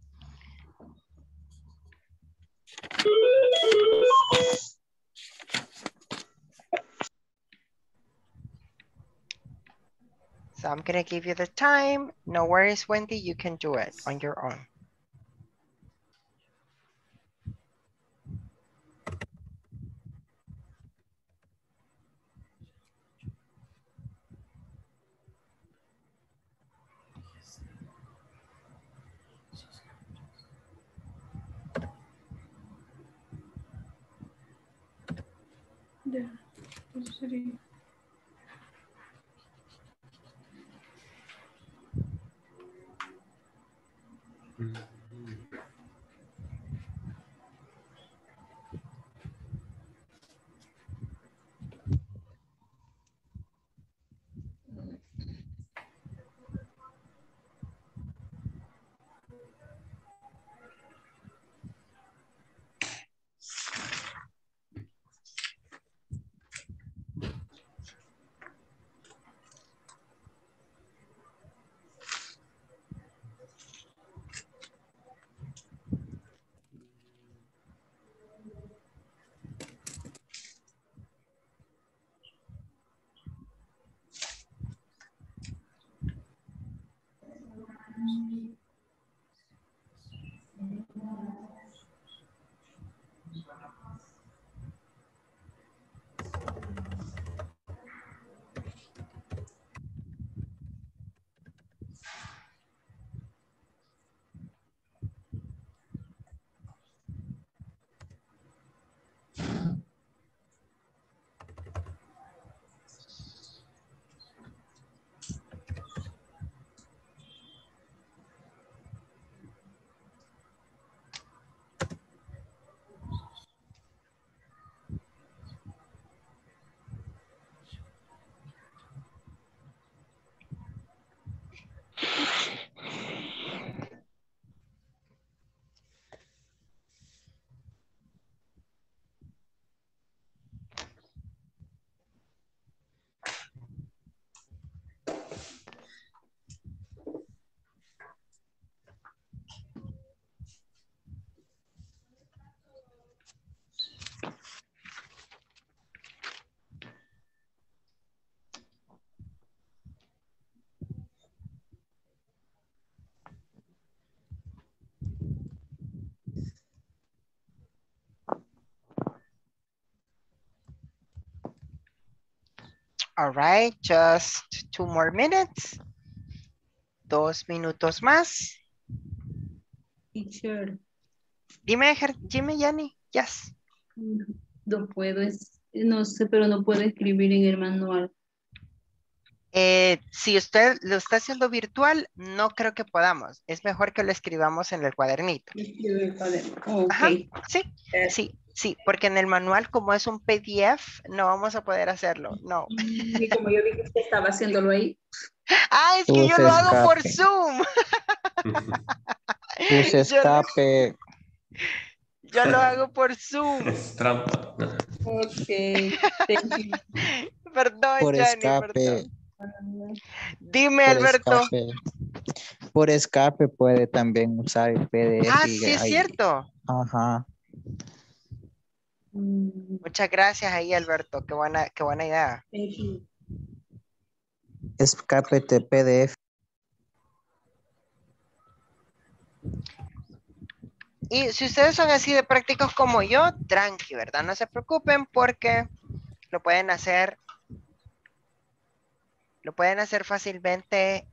So I'm going to give you the time. No worries, Wendy. You can do it on your own. Ya, eso sería. All right, just 2 more minutes. 2 minutos más. Teacher, Dime, Yanni. Yes. no puedo, no sé, pero no puedo escribir en el manual. Si usted lo está haciendo virtual, no creo que podamos. Es mejor que lo escribamos en el cuadernito. Ajá, Ok. sí, porque en el manual, como es un PDF, no vamos a poder hacerlo, no. Y como yo vi que usted estaba haciéndolo ahí. Ah, es que yo Use lo hago por escape. Zoom. Use escape. Yo lo hago por Zoom. Es trampa. Ok. Perdón, Por Yanni, escape. perdón. Dime, Por Alberto. escape. Por escape puede también usar el PDF. Ah, y sí, es ahí. cierto. Ajá. Muchas gracias ahí, Alberto. Qué buena idea. Escape de PDF. Y si ustedes son así de prácticos como yo, tranqui, ¿verdad? No se preocupen porque lo pueden hacer fácilmente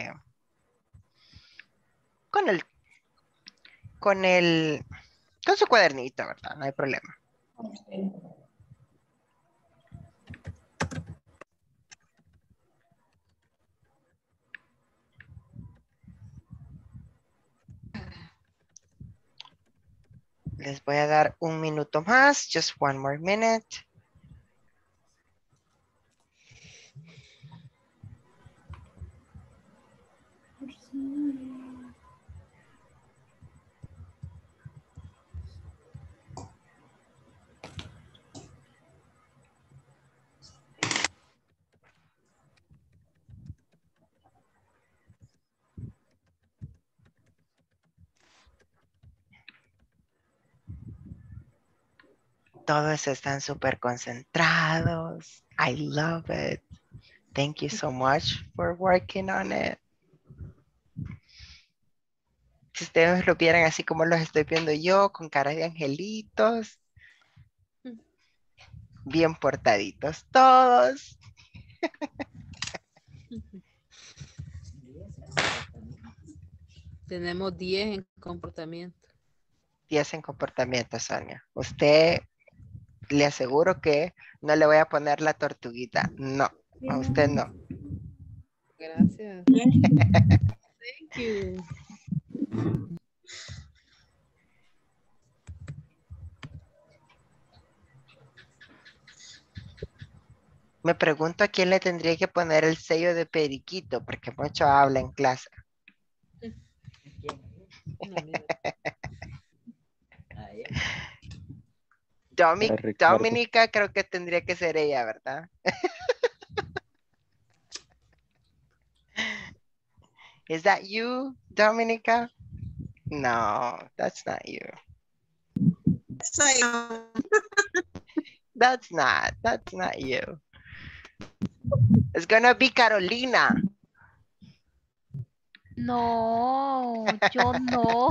con su cuadernito, ¿verdad? No hay problema. Okay. Les voy a dar un minuto más, just 1 more minute. Todos están súper concentrados. I love it. Thank you so much for working on it. Si ustedes lo vieran así como los estoy viendo yo, con caras de angelitos. Bien portaditos todos. Tenemos 10 en comportamiento. 10 en comportamiento, Sonia. Usted, le aseguro que no le voy a poner la tortuguita. No, a usted no. Gracias. Thank you. Me pregunto a quién le tendría que poner el sello de periquito, porque mucho habla en clase. Dominica creo que tendría que ser ella, ¿verdad? Is that you, Dominica? No, that's not you. That's not you. It's gonna be Carolina. No, yo no.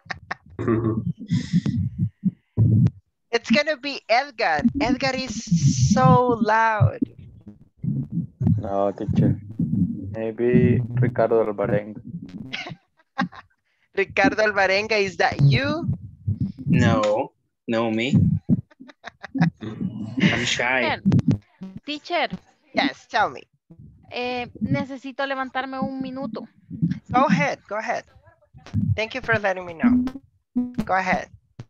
It's gonna be Edgar. Edgar is so loud. No, teacher. Maybe Ricardo Alvarenga. Ricardo Alvarenga, is that you? No, me. I'm shy. Bien. Teacher. Yes, tell me. Necesito levantarme un minuto. Go ahead. Thank you for letting me know. Go ahead.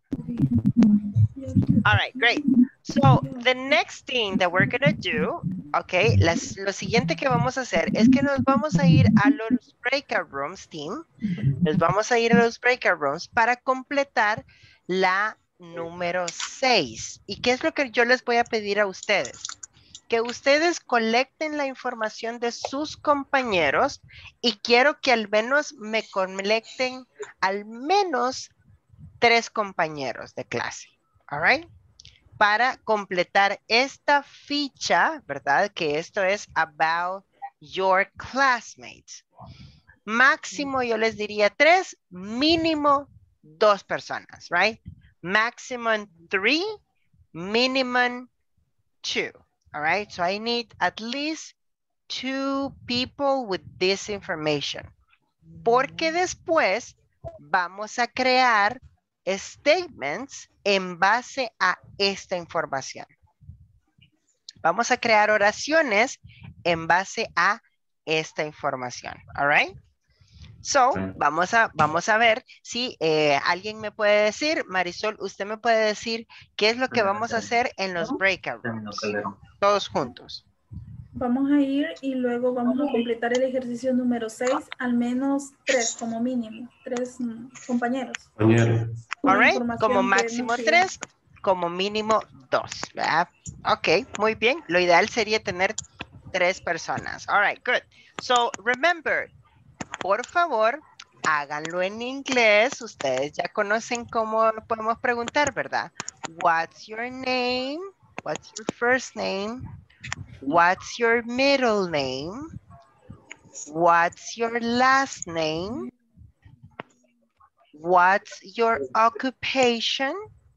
All right, great. So the next thing that we're gonna do, okay, lo siguiente que vamos a hacer es que nos vamos a ir a los breakout rooms, team. Nos vamos a ir a los breakout rooms para completar la número 6. ¿Y qué es lo que yo les voy a pedir a ustedes? Que ustedes colecten la información de sus compañeros y quiero que al menos me colecten al menos 3 compañeros de clase. All right? Para completar esta ficha, ¿verdad? Que esto es about your classmates. Máximo yo les diría 3, mínimo 2 personas, right? Maximum 3, minimum 2. All right, so I need at least 2 people with this information. Porque después vamos a crear statements en base a esta información. Vamos a crear oraciones en base a esta información. All right? So, vamos a ver si alguien me puede decir, Marisol, usted me puede decir qué es lo que vamos a hacer en los breakout rooms. Todos juntos. Vamos a ir y luego vamos a completar el ejercicio número 6, al menos 3 como mínimo, 3 compañeros. All right, como máximo 3, como mínimo 2, ¿verdad? Ok, muy bien. Lo ideal sería tener 3 personas. All right, good. So, remember, por favor, háganlo en inglés. Ustedes ya conocen cómo podemos preguntar, ¿verdad? What's your name? What's your first name? What's your middle name? What's your last name? What's your occupation?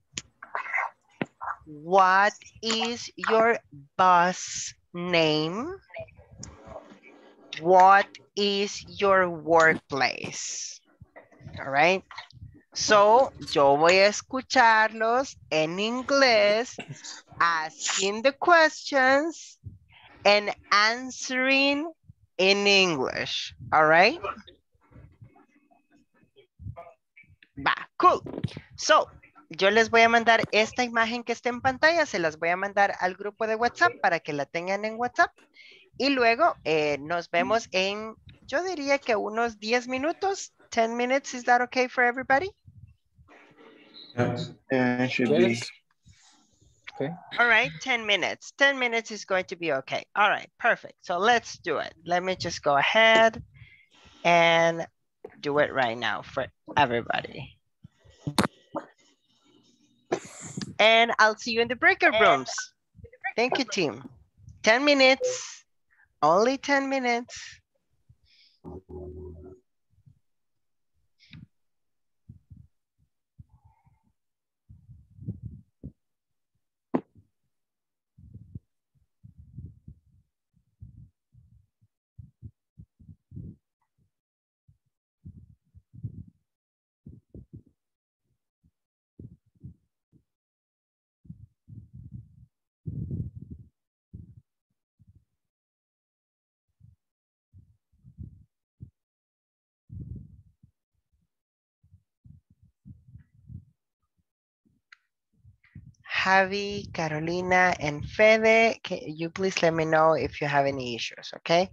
What is your boss name? What is your workplace? All right. So, yo voy a escucharlos en inglés, asking the questions and answering in English. All right. Va, cool. So, yo les voy a mandar esta imagen que está en pantalla, se las voy a mandar al grupo de WhatsApp para que la tengan en WhatsApp. Y luego nos vemos en, yo diría que unos 10 minutos. 10 minutes, is that okay for everybody? Should be. Okay. All right, 10 minutes. 10 minutes is going to be okay. All right, perfect. So let's do it. Let me just go ahead and do it right now for everybody. And I'll see you in the breakout rooms. Thank you, team. 10 minutes. Only 10 minutes. Javi, Carolina, and Fede, can you please let me know if you have any issues, okay?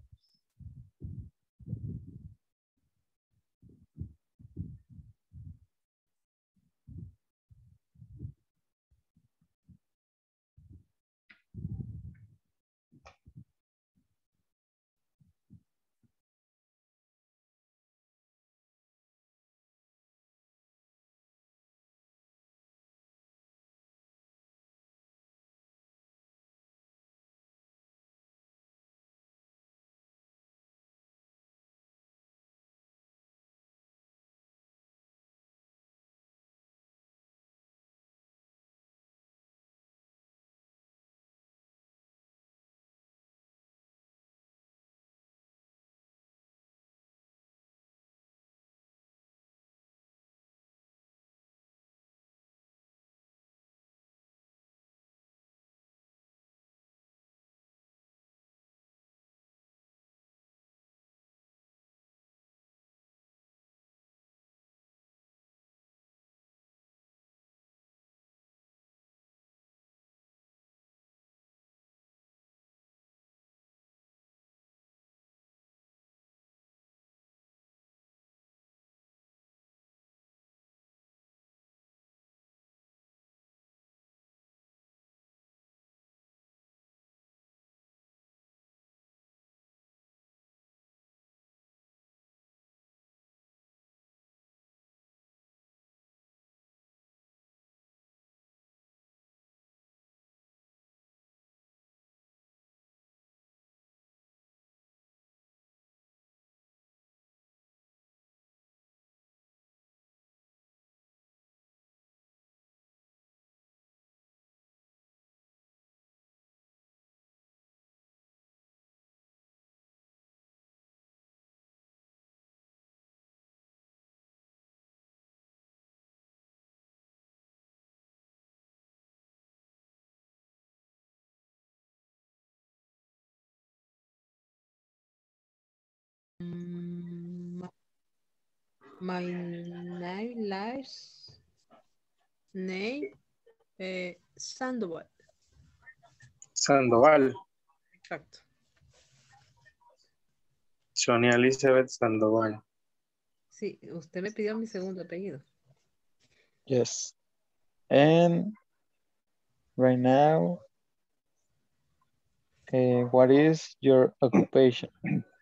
My last name Sandoval. Sandoval. Exacto. Sonia Elizabeth Sandoval. Sí, usted me pidió mi segundo apellido. Yes. And right now, what is your occupation?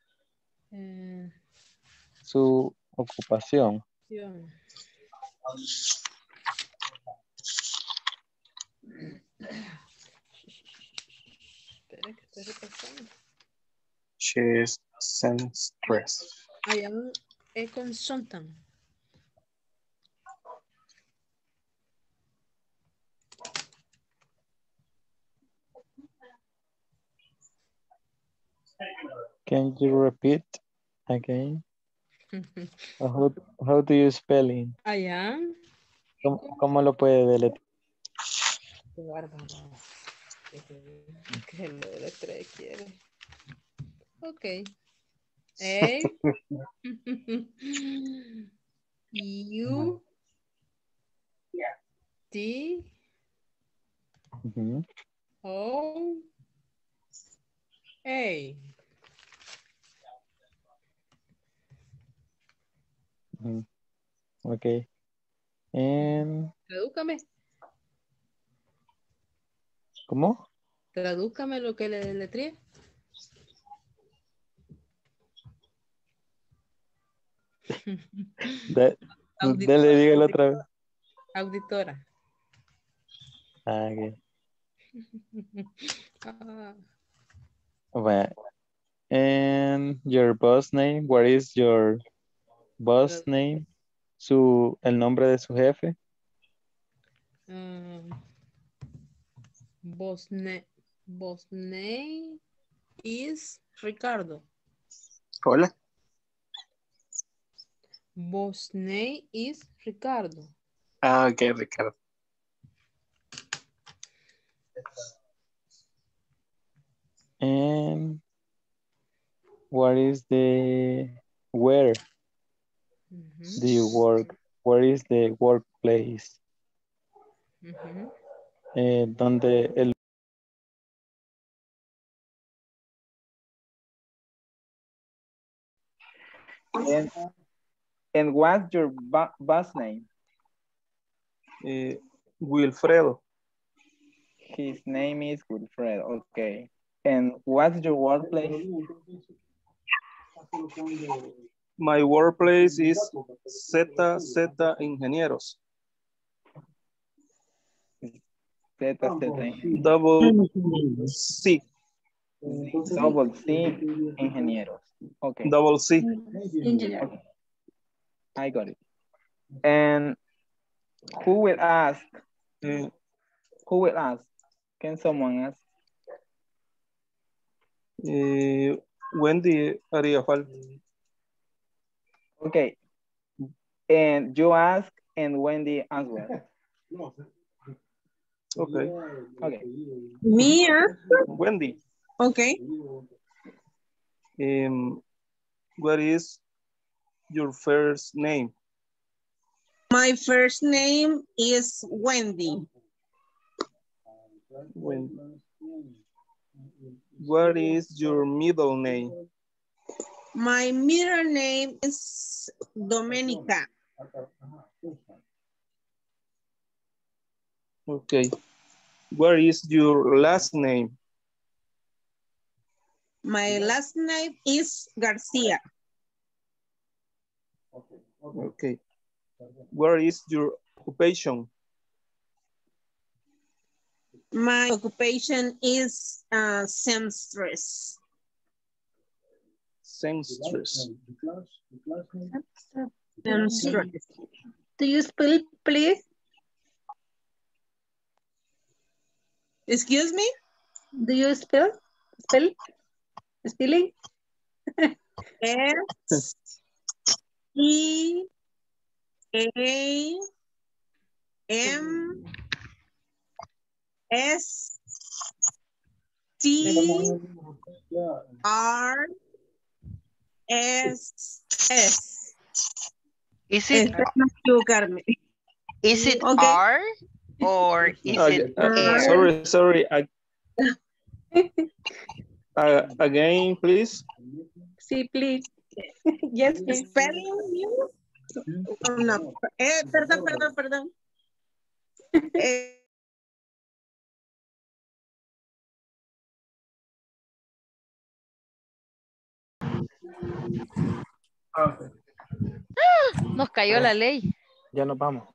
Su ocupación. Espera que estoy repasando. She is seamstress. I am a consultant. Can you repeat again? How do you spell it? I am. ¿Cómo lo puede deletrear? Qué bárbaro. Que lo deletree quiere. Ok. A. U. T. O. A. Okay. And... Tradúcame. ¿Cómo? Tradúcame lo que le deletreé. Dele, dígalo otra vez. Auditora. Ah, okay. Ah. Well, and your boss name, what is your boss name? El nombre de su jefe. Boss name is Ricardo. Hola. Boss name is Ricardo. Ah, ok, Ricardo. And what is the where do you work? Where is the workplace? Donde el And what's your boss name? Wilfredo. His name is Wilfredo. Okay. And what's your workplace? My workplace is ZZ Ingenieros. Double C. Double C Ingenieros. Okay. Double C. Engineer. Okay. I got it. And who will ask? Who will ask? Can someone ask? Wendy haría falta. Okay. And you ask and Wendy answer. Okay. Okay. Me Wendy. Okay. What is your first name? My first name is Wendy. Wendy. What is your middle name? My middle name is Domenica. Okay. What is your last name? My last name is Garcia. Okay. What is your occupation? My occupation is seamstress. Seamstress. Do you spell, please? Excuse me? Do you spell? Spelling? S E A M S T R Es. Is it No equivocarme. is it Okay. R or is it air? Sorry. Again, please. Sí, please. Yes, please. Spelling you? Oh, no. Perdón. Nos cayó la ley. Ya nos vamos.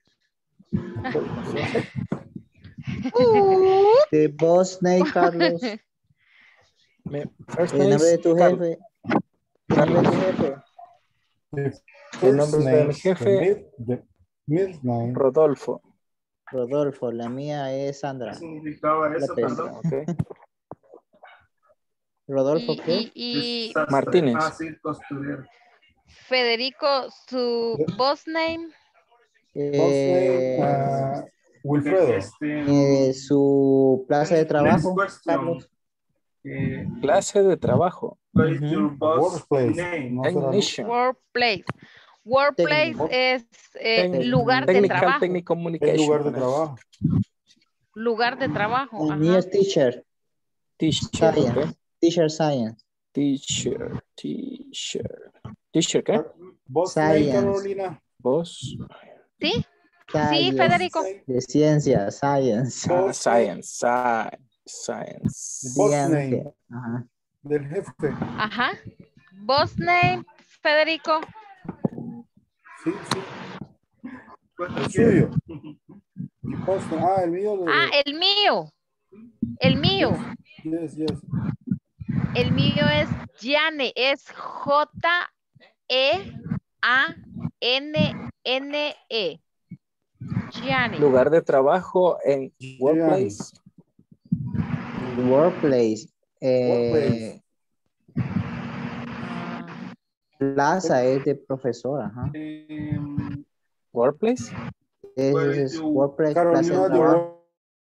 The boss name, Carlos. First El name nombre de is tu Carlos. jefe. El nombre de tu jefe. El nombre de mi jefe, The middle name. Rodolfo. Rodolfo, la mía es Sandra. ¿Qué significaba eso, López. perdón? Okay. Rodolfo, ¿qué? Y Martínez. Ah, sí, costurero. Federico, su boss name. Boss name, Wilfredo. Su plaza de trabajo, Next Carlos. Clase de trabajo. What is your boss Workplace. name? No será- Technician. Workplace. Workplace Técnico. es lugar de Technical trabajo. Technical El Communication. lugar de trabajo. Lugar de trabajo. El mío Ajá. es teacher. Teacher. Science. Okay. Teacher science. Teacher, ¿qué? Boss Science. name, Carolina. Boss. ¿Sí? Sí, Science. Federico. De ciencia, science. Science. Boss name. Ciencia. Ajá. Del jefe. Ajá. Boss name, Federico. Sí. El suyo. Boss name. Ah, el mío. El mío. El mío. Yes. El mío es Jane. Es Jeanne. Jane. Lugar de trabajo en workplace. Workplace. Plaza es de profesora. Ajá. Workplace. Es workplace. Carolina, Plaza de trabajo.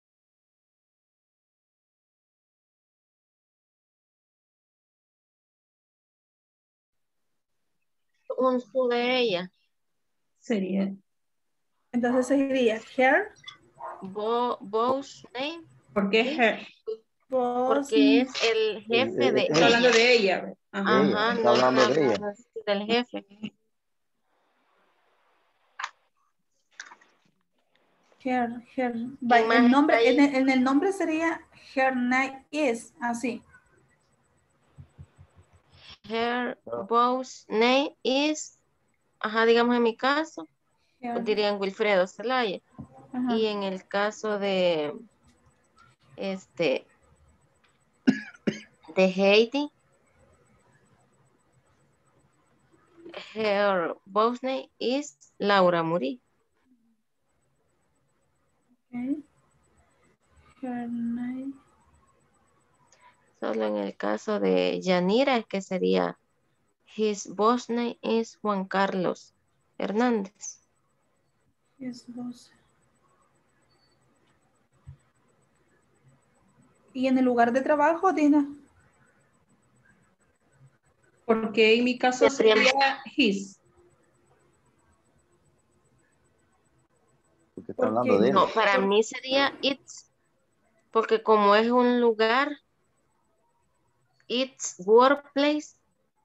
Un su de ella. Sería. Entonces sería her. Boss name. ¿Por qué her? Porque es el jefe de Está hablando de ella. Ajá, Está no hablando está de ella. hablando del jefe. Her. El nombre, en el nombre sería her name is, así. Her boss name is, digamos en mi caso, pues dirían Wilfredo Zelaya. Ajá. Y en el caso de Heidi, her boss name is Laura Muri. Okay. Her name. Solo en el caso de Yanira es que sería his boss name is Juan Carlos Hernández. His boss. ¿Y en el lugar de trabajo, Dina? Porque en mi caso sería his. Porque está hablando de él. No, para mí sería it's. Porque como es un lugar, it's workplace,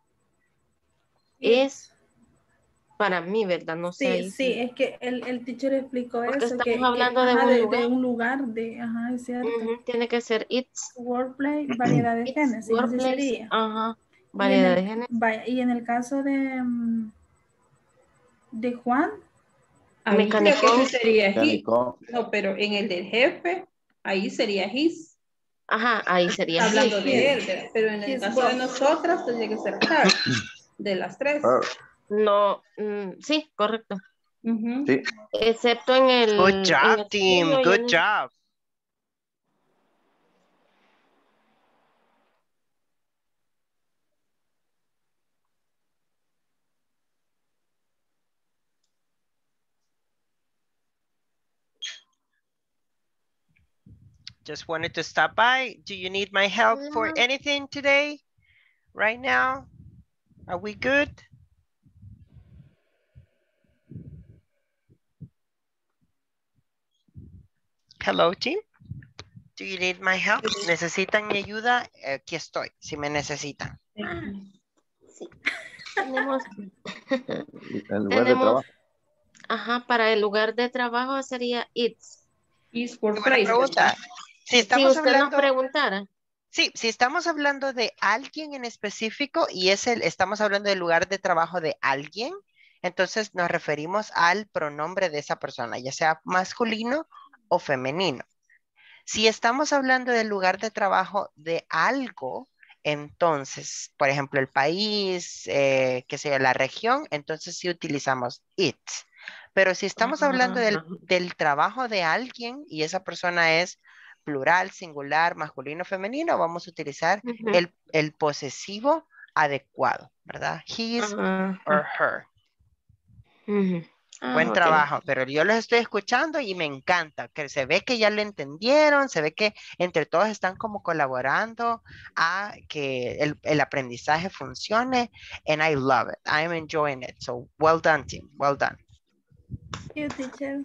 es para mí, ¿verdad? No sé. Sí, es que el teacher explicó porque eso. estamos hablando de un lugar. Es cierto. Tiene que ser it's. Workplace, variedad de genes. Sí, así sería. Variedad de genes. Y en el caso de Juan. Mecánico sería his. No, pero en el del jefe, ahí sería his. Ahí sería hablando his. de él, pero en el caso de nosotras tendría que ser her, de las tres. No, sí, correcto. Sí. Excepto en el... Good job, team. Good job. Just wanted to stop by. Do you need my help for anything today? Right now? Are we good? Hello, team. Do you need my help? ¿Necesitan mi ayuda? Aquí estoy, si me necesitan. Sí. Tenemos, El lugar de trabajo. ajá, para el lugar de trabajo sería it's. Is for Qué buena place. pregunta. Si Si usted nos preguntara. Sí, si estamos hablando de alguien en específico y estamos hablando del lugar de trabajo de alguien, entonces nos referimos al pronombre de esa persona, ya sea masculino o femenino. Si estamos hablando del lugar de trabajo de algo, entonces, por ejemplo, el país, qué sé yo, la región, entonces sí utilizamos it. Pero si estamos hablando del trabajo de alguien y esa persona es plural, singular, masculino, femenino, vamos a utilizar el posesivo adecuado, ¿verdad? His or her. Buen trabajo, pero yo los estoy escuchando y me encanta, que se ve que ya lo entendieron, se ve que entre todos están como colaborando a que el aprendizaje funcione, and I love it, I'm enjoying it, so well done team, well done. Thank you, teacher.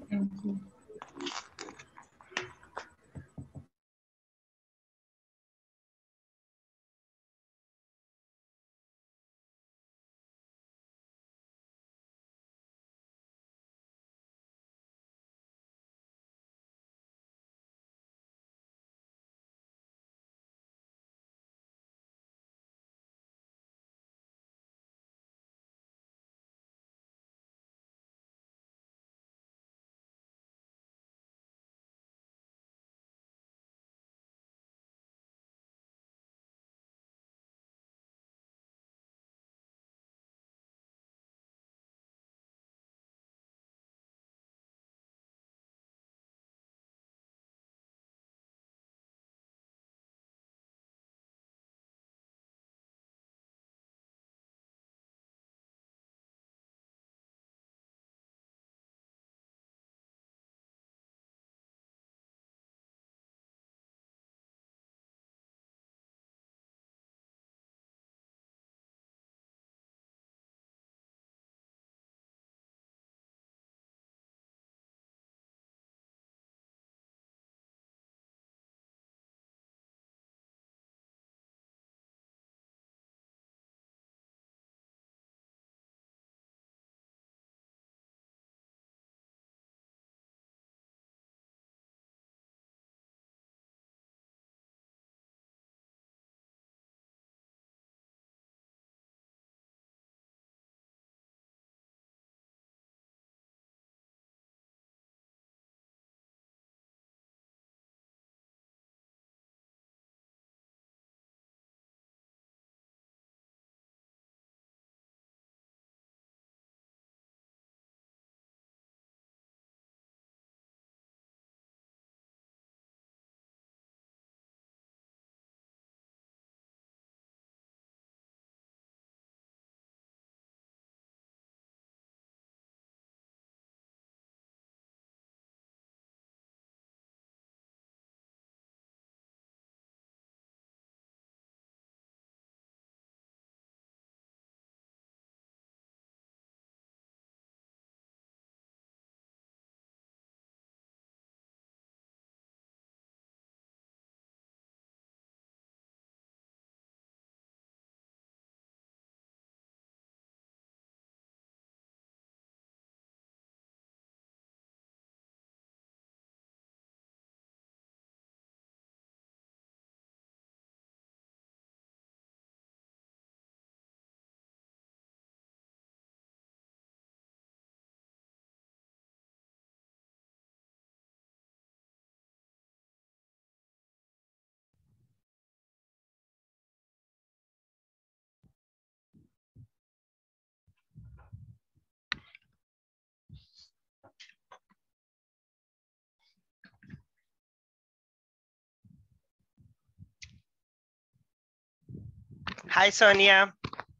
Hi, Sonia.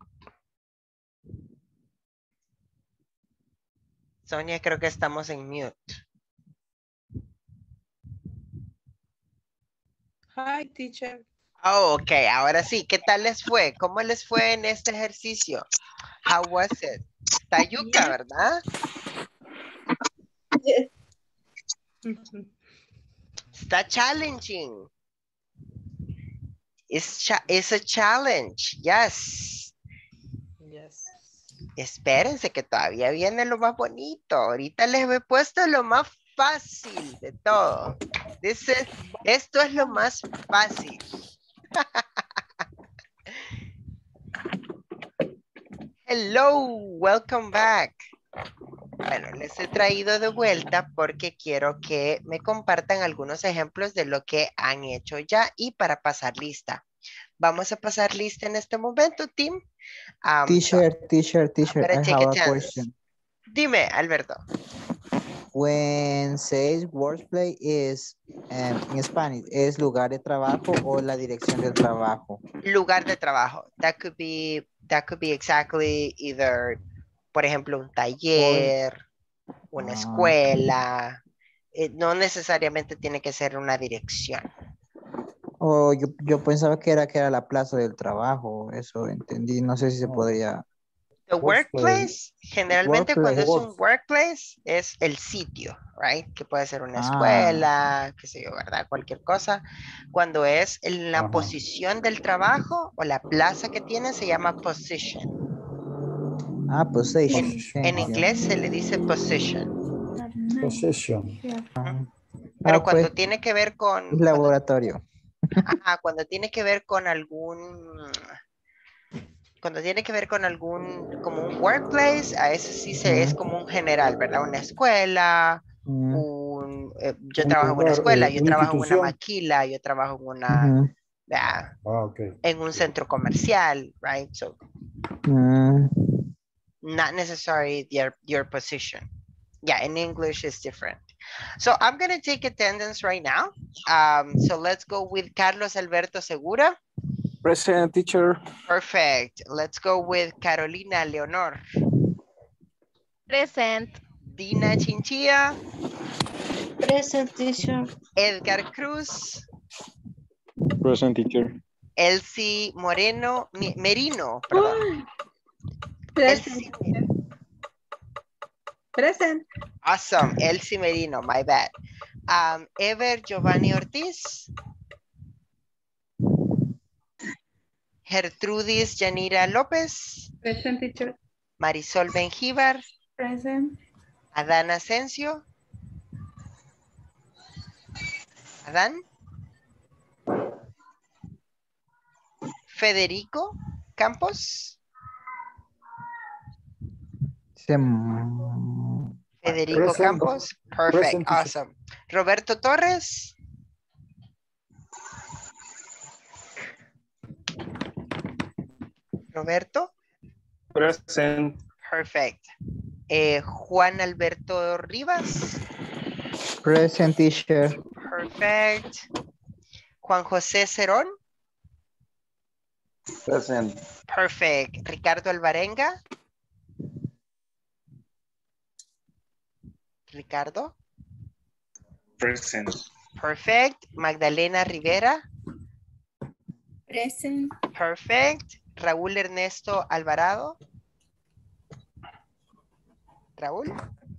Sonia, creo que estamos en mute. Hi, teacher. Oh, ok, ahora sí, ¿qué tal les fue? ¿Cómo les fue en este ejercicio? How was it? Está yuca, ¿verdad? Está challenging. It's a challenge, yes. Yes. Espérense que todavía viene lo más bonito. Ahorita les he puesto lo más fácil de todo. Esto es lo más fácil. Hello, welcome back. Bueno, les he traído de vuelta porque quiero que me compartan algunos ejemplos de lo que han hecho ya y para pasar lista. Vamos a pasar lista en este momento, Tim. Teacher, Para I take have a attendance. question. Dime, Alberto. When says workplace is, en Spanish, ¿es lugar de trabajo o la dirección del trabajo? Lugar de trabajo. That could be exactly either, por ejemplo, un taller, una escuela. No necesariamente tiene que ser una dirección. Oh, yo pensaba que era la plaza del trabajo, eso entendí, no sé si se podría. The workplace, generalmente cuando es un workplace, es el sitio, right? Que puede ser una escuela, qué sé yo, ¿verdad? Cualquier cosa. Cuando es en la posición del trabajo o la plaza que tiene, se llama position. Position. En inglés se le dice position. Position. Pero cuando tiene que ver con... Laboratorio. Cuando tiene que ver con algún... Cuando tiene que ver con algún, como un workplace, a eso sí es como un general, ¿verdad? Una escuela, yo trabajo en una escuela, yo trabajo en una maquila, yo trabajo en una, en un centro comercial, right? So, not necessarily your position. Yeah, in English it's different. So I'm going to take attendance right now. So let's go with Carlos Alberto Segura. Present, teacher. Perfect. Let's go with Carolina Leonor. Present. Dina Chinchilla. Present, teacher. Edgar Cruz. Present, teacher. Elsie Merino, perdón. Present. Present. Awesome. Elsie Merino, my bad. Ever Giovanni Ortiz. Gertrudis Yanira López. Present, teacher. Marisol Benjíbar. Present. Adán Asensio. Adán. Federico Campos. Federico Present. Campos. Perfect. Present. Awesome. Roberto Torres. Roberto. Present. Perfect. Juan Alberto Rivas. Present, teacher. Perfect. Juan José Cerón. Present. Perfect. Ricardo Alvarenga. Ricardo. Present. Perfect. Magdalena Rivera. Present. Perfect. Raúl Ernesto Alvarado. Raúl.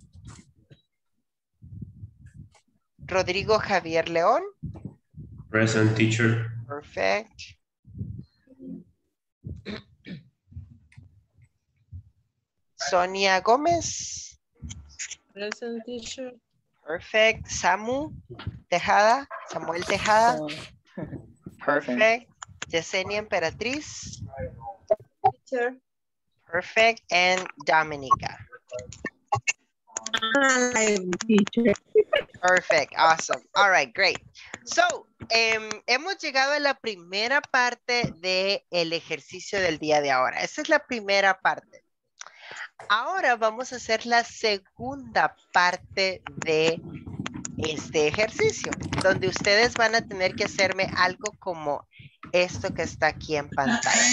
Rodrigo Javier León. Present, teacher. Perfect. Sonia Gómez. Present, teacher. Perfect. Samuel Tejada. Perfect. Yesenia Emperatriz. Teacher. Perfect. And Dominica. Perfect. Awesome. All right, great. So, hemos llegado a la primera parte del ejercicio del día de ahora. Esa es la primera parte. Ahora vamos a hacer la segunda parte de este ejercicio, donde ustedes van a tener que hacerme algo como esto que está aquí en pantalla.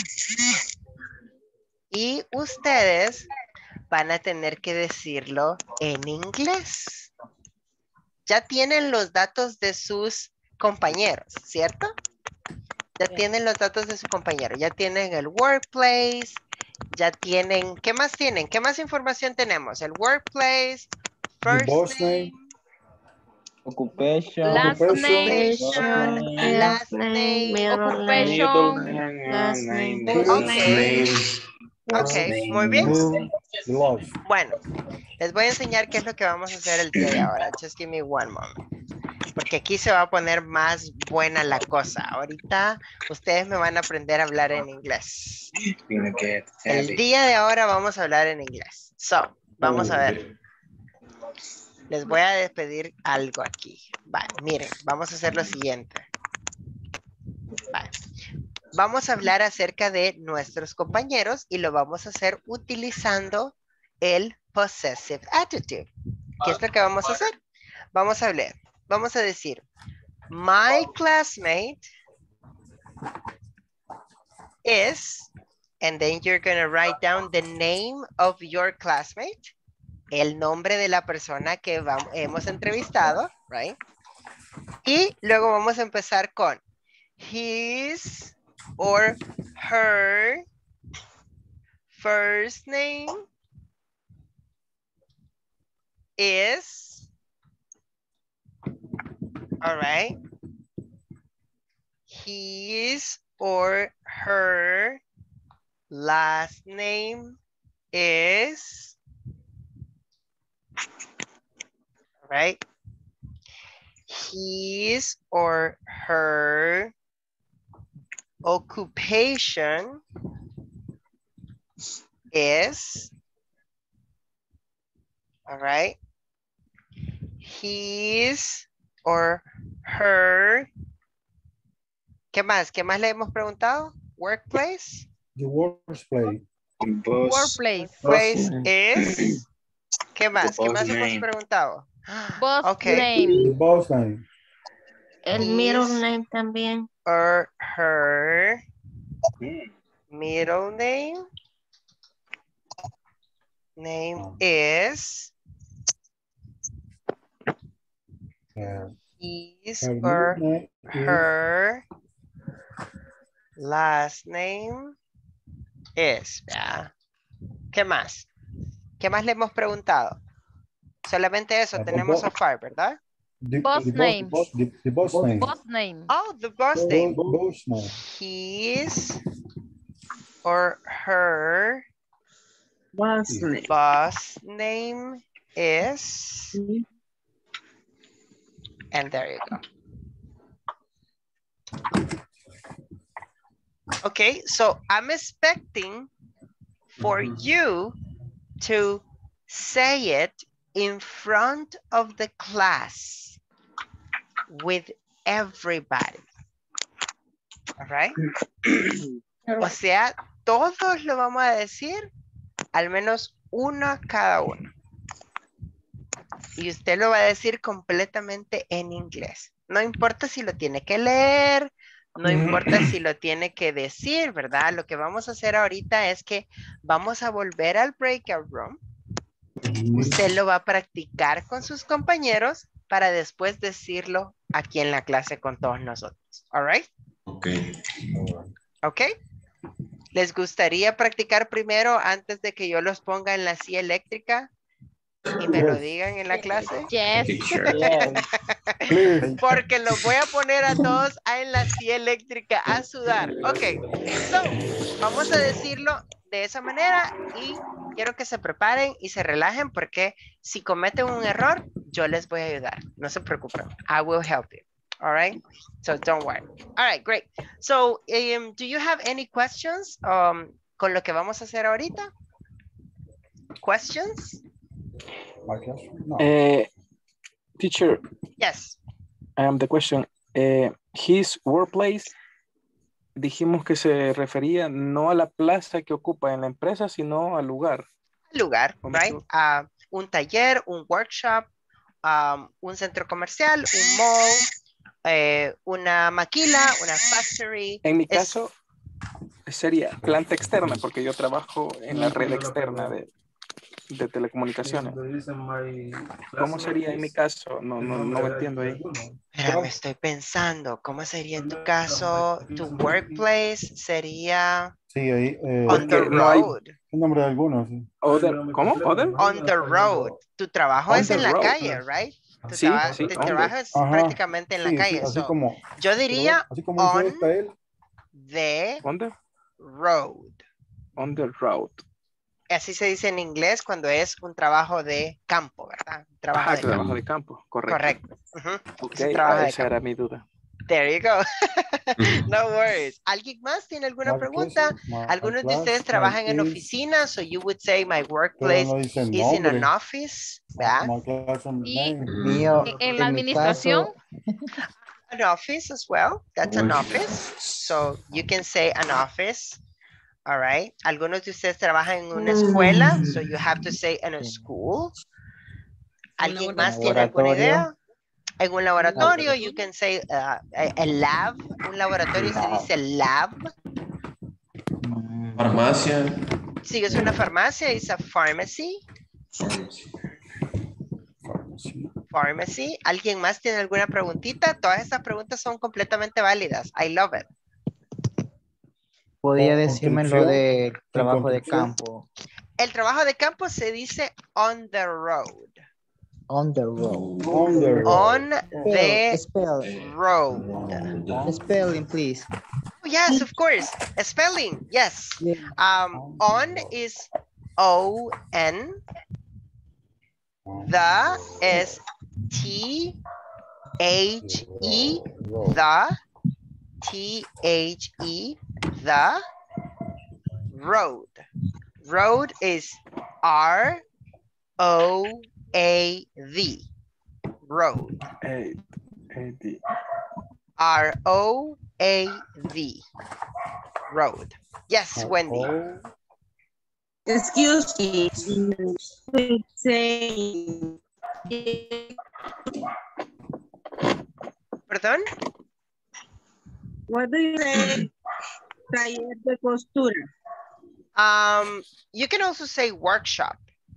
Y ustedes van a tener que decirlo en inglés. Ya tienen los datos de sus compañeros, ¿cierto? Ya tienen los datos de su compañero, ya tienen el workplace, ya tienen, ¿qué más tienen? ¿Qué más información tenemos? El workplace, The boss first name. name, Occupation. Last name. last name, middle name, Occupation. last name, Ok. first name. Ok, muy bien. The last. Bueno, les voy a enseñar qué es lo que vamos a hacer el día de ahora. Just give me one moment. Porque aquí se va a poner más buena la cosa. Ahorita ustedes me van a aprender a hablar en inglés. El día de ahora vamos a hablar en inglés. So, vamos a ver. Les voy a despedir algo aquí. Vale, miren, vamos a hacer lo siguiente. Vale. Vamos a hablar acerca de nuestros compañeros y lo vamos a hacer utilizando el possessive attitude. ¿Qué es lo que vamos a hacer? Vamos a hablar. Vamos a decir, my classmate is, and then you're going to write down the name of your classmate, el nombre de la persona que hemos entrevistado, right? Y luego vamos a empezar con his or her first name is, all right, his or her last name is, all right, his or her occupation is, all right, his or her, ¿qué más? ¿Qué más le hemos preguntado? Workplace. The workplace. Workplace. Place is, ¿qué más? ¿Qué más hemos preguntado? Boss Okay. name. The boss name. El middle name también. Or her middle name is his or her last name is. ¿Ya? ¿Qué más? ¿Qué más le hemos preguntado? Solamente eso tenemos so far, ¿verdad? Boss name. The boss name. Boss name. Oh, the boss name. Boss name. His or her Boss name is, and there you go. Okay, so I'm expecting for you to say it in front of the class with everybody. All right? O sea, todos lo vamos a decir, al menos uno cada uno. Y usted lo va a decir completamente en inglés. No importa si lo tiene que leer, no importa si lo tiene que decir, ¿verdad? Lo que vamos a hacer ahorita es que vamos a volver al breakout room. Usted lo va a practicar con sus compañeros para después decirlo aquí en la clase con todos nosotros. All right? Okay. Okay. ¿Les gustaría practicar primero antes de que yo los ponga en la silla eléctrica y me lo digan en la clase? Yes. Porque los voy a poner a todos en la silla eléctrica a sudar. Ok, so, vamos a decirlo de esa manera y quiero que se preparen y se relajen porque si cometen un error, yo les voy a ayudar. No se preocupen. I will help you. All right? So don't worry. All right, great. So, do you have any questions con lo que vamos a hacer ahorita? Questions? No. Teacher. Yes. The question. His workplace, dijimos que se refería no a la plaza que ocupa en la empresa, sino al lugar. Lugar, right? Un taller, un workshop, un centro comercial, un mall, una maquila, una factory. En mi caso sería planta externa, porque yo trabajo en la red externa de telecomunicaciones. ¿Cómo sería en mi caso? No entiendo ahí. Espérame, estoy pensando, ¿cómo sería en tu caso? Tu workplace sería Sí, ahí. on the no hay road. El nombre de algunos. Sí. ¿Cómo? ¿Other? On the road. Tu trabajo On es the en la road. calle, right? Tu Sí, sí, tu on the. trabajo es Ajá. prácticamente en la Sí, sí, calle. así So, como. yo diría Así como hizo on esta él. the On the, road. on the road. Así se dice en inglés cuando es un trabajo de campo, ¿verdad? Un trabajo Ajá, de trabajo campo. de campo, correcto. Correcto. Ujú. Ok, Es un trabajo de esa campo. era mi duda. There you go. No worries. ¿Alguien más tiene alguna My pregunta? class, Algunos de my ustedes class trabajan en is- oficinas, so you would say my Pero workplace no dice is in an nombre. office, ¿verdad? My class Y name. Mío, en la en mi administración, caso, An office as well. That's an office. So you can say an office. All right. Algunos de ustedes trabajan en una escuela, so you have to say in a school. ¿Alguien más tiene alguna laboratorio. idea? En un laboratorio, you can say a lab. Un laboratorio se dice lab. Farmacia. Si es una farmacia, es a pharmacy. Pharmacy. ¿Alguien más tiene alguna preguntita? Todas estas preguntas son completamente válidas. I love it. Podía decirme lo de trabajo de construcción. campo. El trabajo de campo se dice on the road. On the road. On the road. On the Spell. road. Spelling, please. Oh, yes, of course. Spelling, yes. Yeah. On is O-N. The is T-H-E. The. T-H-E. The. Road. Road is R-O-A-D. Road. A-D. R-O-A-D. Road. Yes, Wendy. Excuse me. We say ¿Perdón? what do you say? Taller de costura. You can also say workshop.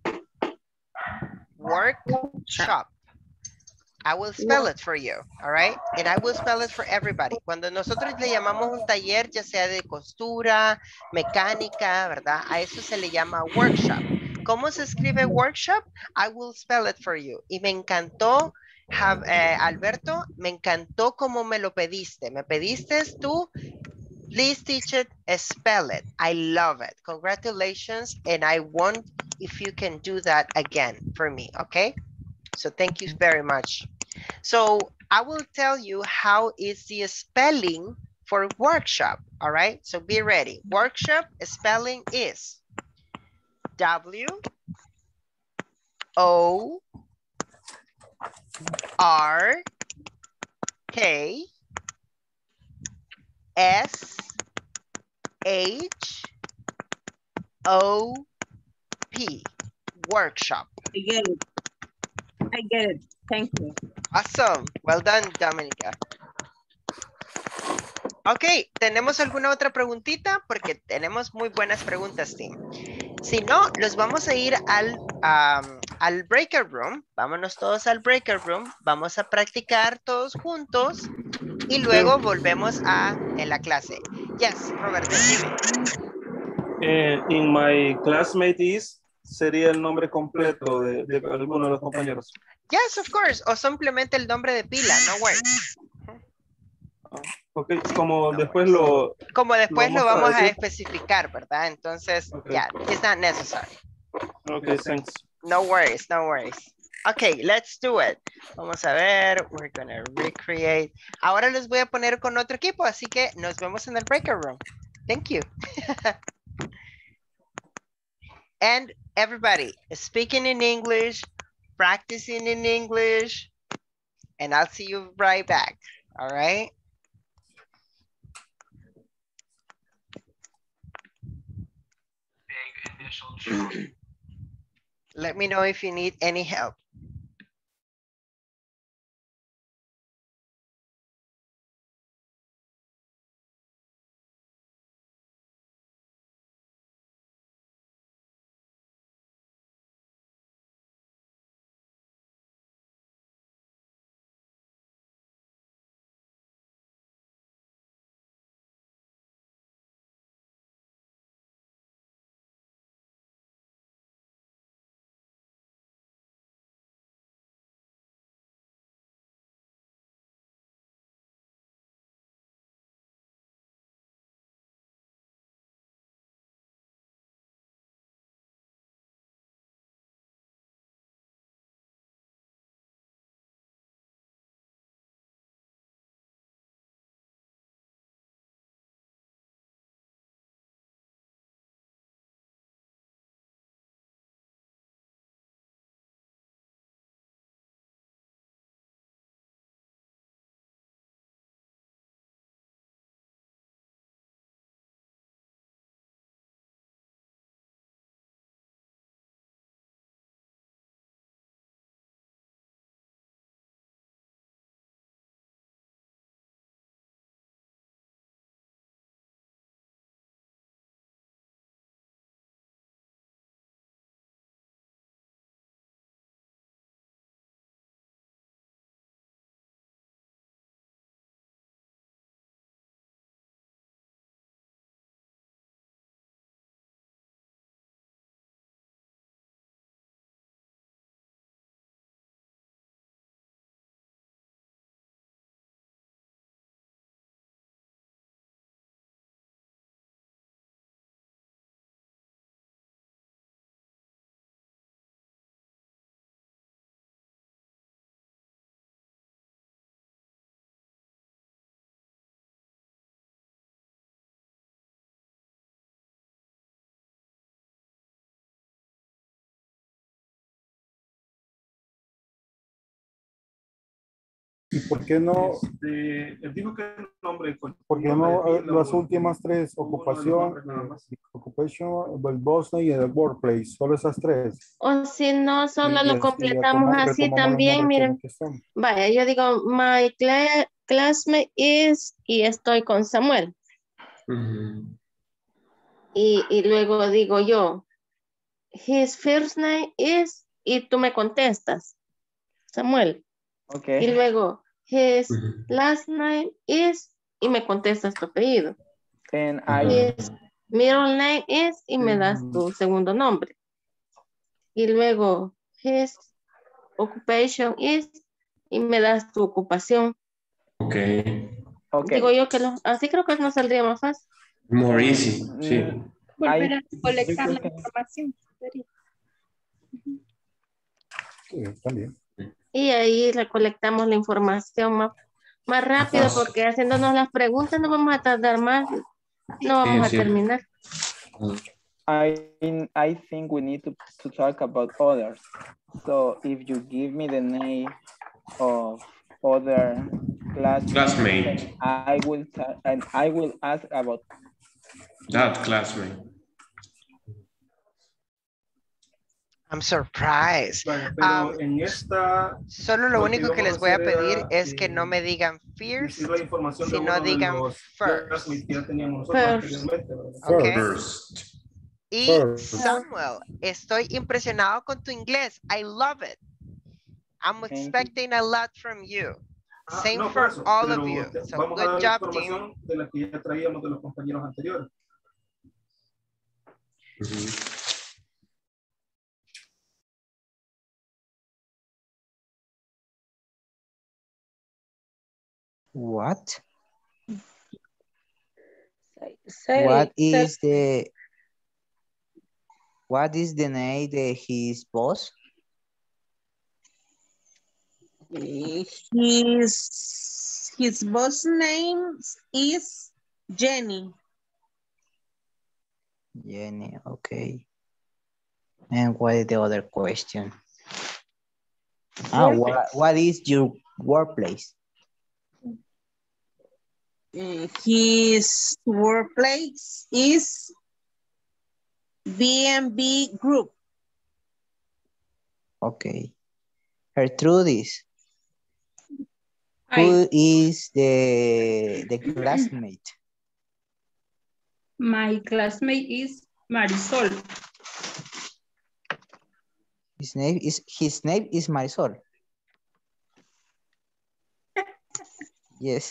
Workshop. I will spell it for you, all right? And I will spell it for everybody. Cuando nosotros le llamamos un taller, ya sea de costura, mecánica, ¿verdad? A eso se le llama workshop. ¿Cómo se escribe workshop? I will spell it for you. Y me encantó, Alberto, me encantó cómo me lo pediste. Me pediste tú, please teach it, spell it. I love it. Congratulations. And I want if you can do that again for me, okay? So thank you very much. So I will tell you how is the spelling for workshop, all right? So be ready. Workshop spelling is W-O-R-K-S-H-O-P, workshop. I get it. I get it. Thank you. Awesome. Well done, Dominica. Ok, ¿tenemos alguna otra preguntita? Porque tenemos muy buenas preguntas, team. Si no, los vamos a ir al breaker room. Vámonos todos al breaker room. Vamos a practicar todos juntos. Y luego volvemos en la clase. Yes, Roberto. In my classmate is sería el nombre completo de alguno de los compañeros. Yes, of course. O simplemente el nombre de pila, no worries. Ok, como después lo... Como después lo vamos a decir. especificar, ¿verdad? Entonces, yeah, it's not necessary. Ok, thanks. No worries, no worries. Okay, let's do it. Vamos a ver, we're gonna recreate. Ahora los voy a poner con otro equipo, así que nos vemos en el breaker room. Thank you. And everybody, speaking in English, practicing in English, and I'll see you right back, all right? Let me know if you need any help. ¿Y por qué no? Él dijo que el nombre. ¿Por qué no las últimas tres? Ocupación, el boss name y el workplace. Solo esas tres. O si no, solo Y lo así completamos así retomamos los también, nombres miren. que son. Vaya, yo digo, my classmate is, y estoy con Samuel. Y luego digo yo, his first name is, y tú me contestas, Samuel. Okay. Y luego, his last name is, y me contestas tu apellido. And His middle name is, y me das tu segundo nombre. Y luego, his occupation is, y me das tu ocupación. Okay. Digo yo que así creo que nos saldría más fácil. More easy, sí. Volver a yo colectar creo la que- información. sería. Sí, también. Y ahí recolectamos la información más rápido, Ajá. porque haciéndonos las preguntas no vamos a tardar más, no vamos a sí. terminar. I think we need to talk about others. So if you give me the name of other Classmate. I will ask about. That classmate. I'm surprised. Vale, pero en esta... Solo lo que único que íbamos les voy a hacer pedir era, es que no me digan first, decir la información de sino uno de digan los first. classmates que ya teníamos nosotros anteriormente, ¿verdad? Ok. First. Y First. Samuel, estoy impresionado con tu inglés. I love it. I'm expecting a lot from you. Same No, for por eso, all pero of you. So vamos a good dar job, información team. de la que ya traíamos de los compañeros anteriores. What? Say, What is the name of his boss? His boss name is Jenny. Jenny, okay. And what is the other question? What is your workplace? His workplace is B&B Group. Okay. Gertrudis. Who is the classmate? My classmate is Marisol. His name is Marisol. Yes.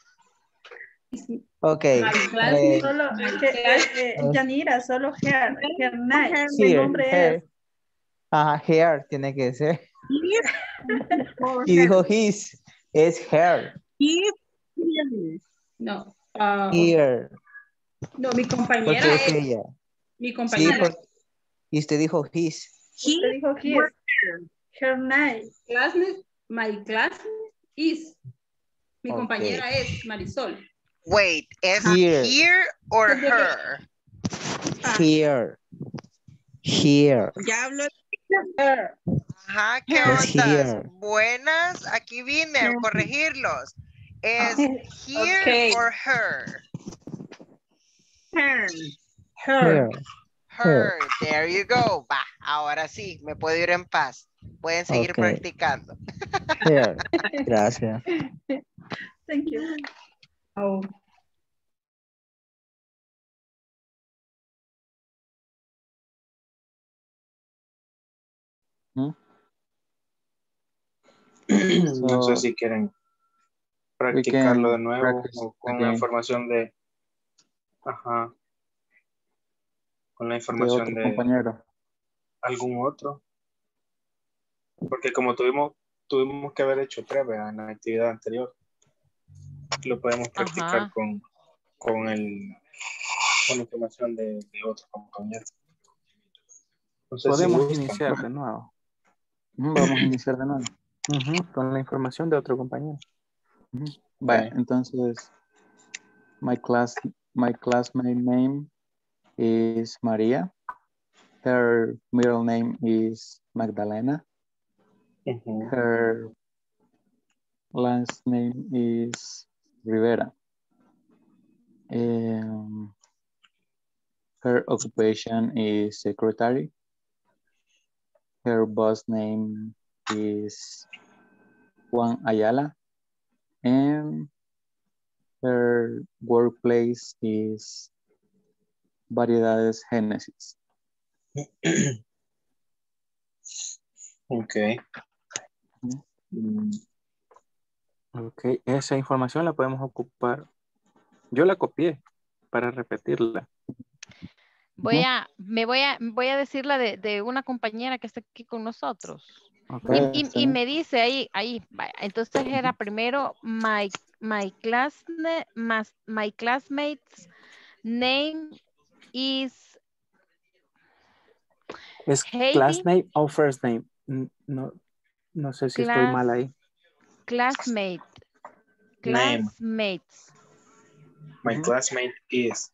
Okay. My class, solo, Yanira, solo her name. El nombre es. Ajá, hair tiene que ser. Y dijo his, es hair. No. Here. No, mi compañera Porque es es. ella. Mi Sí, compañera. y usted dijo his. Usted dijo his. Her name. Classmate. My classmate is. Mi compañera es Marisol. Wait, ¿es Here. here or her? Here. Here. Ya hablo. Ajá, ¿qué Es ondas? here. Buenas, aquí vine a corregirlos. ¿Es here Okay. or her? Her. Her. Her, there you go. Va, ahora sí, me puedo ir en paz. Pueden seguir Okay. practicando. Here. Gracias. Thank you. Oh. No sé si quieren practicarlo de nuevo o con la again. información de... Ajá. Con la De información otro de compañero. algún otro. Porque como tuvimos que haber hecho prueba en la actividad anterior, lo podemos practicar Ajá. con la información de otro compañero. No sé si Podemos gustan. iniciar de nuevo. Vamos a iniciar de nuevo. Con la información de otro compañero. Vale, entonces, my classmate name is Maria. Her middle name is Magdalena. Her last name is Rivera. Her occupation is secretary. Her boss name is Juan Ayala. And her workplace is Variedades Génesis. Ok. Ok, esa información la podemos ocupar. Yo la copié para repetirla. Voy a decir la de una compañera que está aquí con nosotros. Okay. Y me dice ahí, vaya, entonces era primero my classmate's name is ¿Es Heidi. last name o first name? No, no sé si estoy mal ahí. Name. Classmates. My classmate is.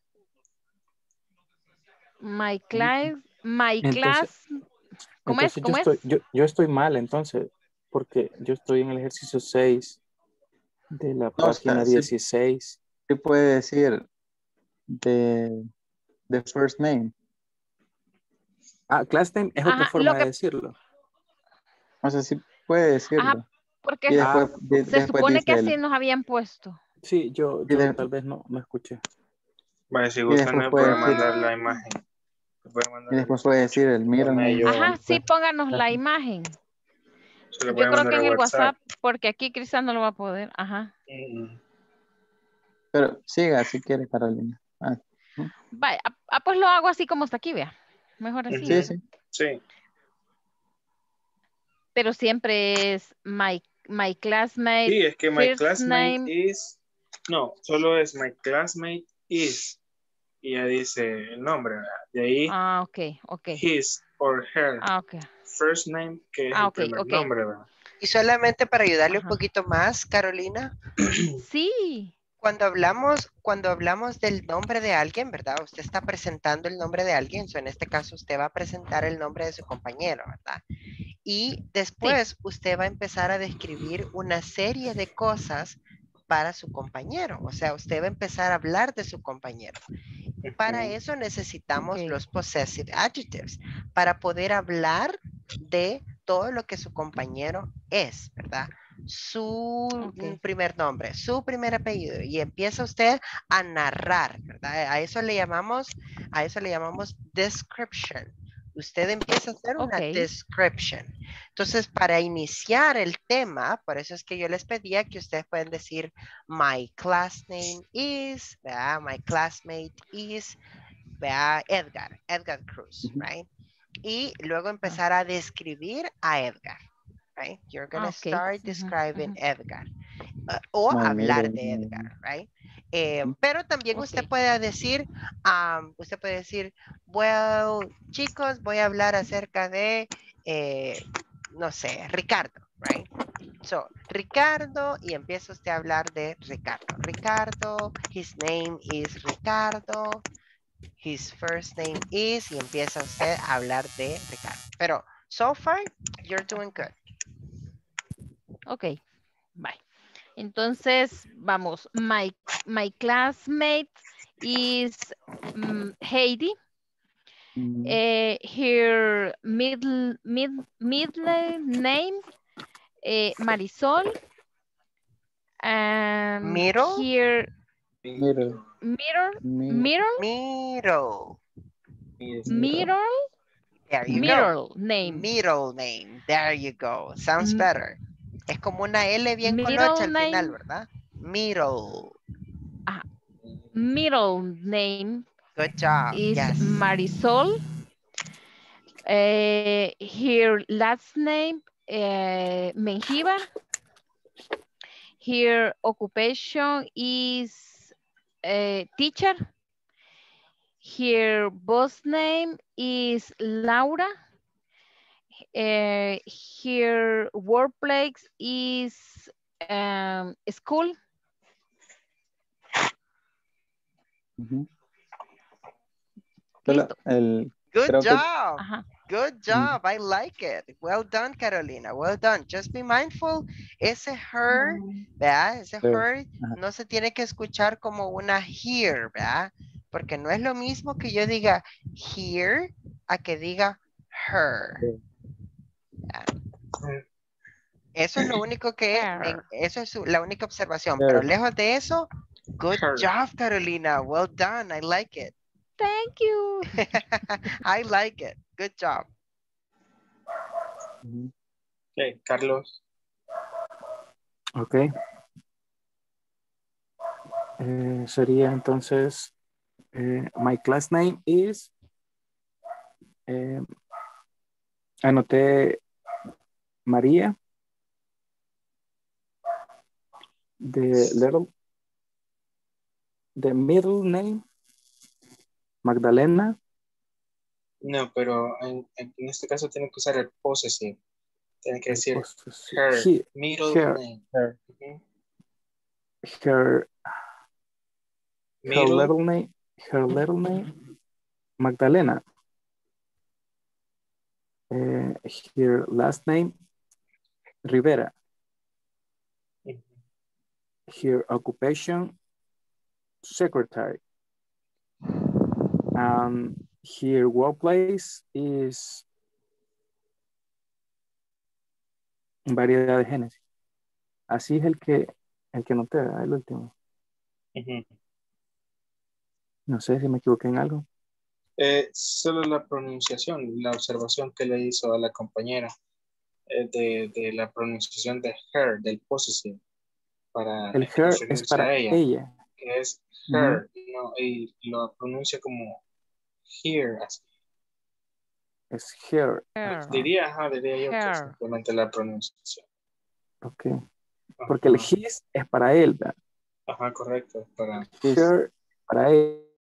My class. ¿Cómo es? Yo estoy mal entonces, porque yo estoy en el ejercicio 6 de la página 16. ¿Qué puede decir the first name? Class name es otra forma de decirlo. O sea, sí puede decirlo. Porque y después, se supone que así nos habían puesto. Sí, yo tal vez no escuché. Vale, si gustan me puede mandar la imagen. Y después puede decir el middle name. Ajá, sí, pónganos la imagen. Yo creo que en el WhatsApp, porque aquí Cristian no lo va a poder. Ajá. Pero siga si quiere, Carolina. Vaya, pues lo hago así como está aquí, vea. Mejor así. Sí. Pero siempre es my classmate. Sí, es que my classmate name. is. No, solo es my classmate is. Y ya dice el nombre, ¿verdad? De ahí. Ok. His or her. Ok. First name, que es el primer nombre, ¿verdad? Y solamente para ayudarle un poquito más, Carolina. Sí. Cuando hablamos del nombre de alguien, ¿verdad? Usted está presentando el nombre de alguien, en este caso usted va a presentar el nombre de su compañero, ¿verdad? Y después usted va a empezar a describir una serie de cosas para su compañero, o sea, usted va a empezar a hablar de su compañero. Para eso necesitamos los possessive adjectives, para poder hablar de todo lo que su compañero es, ¿verdad? Su primer nombre, su primer apellido, y empieza usted a narrar, ¿verdad? A eso le llamamos description. Usted empieza a hacer una description. Entonces, para iniciar el tema, por eso es que yo les pedía que ustedes pueden decir my class name is, ¿verdad? My classmate is, ¿verdad? Edgar Cruz, right? Y luego empezar a describir a Edgar, right? You're going to start describing Edgar. O hablar de Edgar, right? Pero también usted puede decir, well, chicos, voy a hablar acerca de, no sé, Ricardo, right? So, Ricardo, y empieza usted a hablar de Ricardo. Ricardo, his name is Ricardo, his first name is, y empieza usted a hablar de Ricardo. Pero, so far, you're doing good. Ok, bye. Entonces, vamos, my classmate is Heidi. Her middle name, Marisol. Middle? Here, Middle. There you go. Middle name. There you go. Sounds better. Es como una L bien con H al final, ¿verdad? Middle. Middle name. Good job. Is yes. Marisol. Her last name, Menjivar. Her occupation is teacher. Her boss name is Laura. Her workplace is school. Good job. Good job. I like it. Well done, Carolina. Well done. Just be mindful. Ese her, ¿verdad? Ese her no se tiene que escuchar como una here, ¿verdad? Porque no es lo mismo que yo diga here a que diga her. Eso es lo único que, eso es la única observación. Pero lejos de eso, good job, Carolina. Well done. I like it. Thank you. I like it. Good job. Okay, Carlos. Ok. Sería entonces, my class name is, anoté María, the middle name, Magdalena. No, pero en este caso tiene que usar el possessive. Tiene que decir her, middle name. Her little name, Magdalena. Her last name, Rivera. Her occupation, secretary. Her workplace is variedad de génesis. Así es el que noté, el último. No sé si me equivoqué en algo. Solo la pronunciación, la observación que le hizo a la compañera de la pronunciación de her, del possessive, para el her es para ella. Que es her, no, y lo pronuncia como here. Así. Es her. Diría yo que simplemente la pronunciación. Ok. Porque el his es para él, ¿verdad? Ajá, correcto. Para her, para él.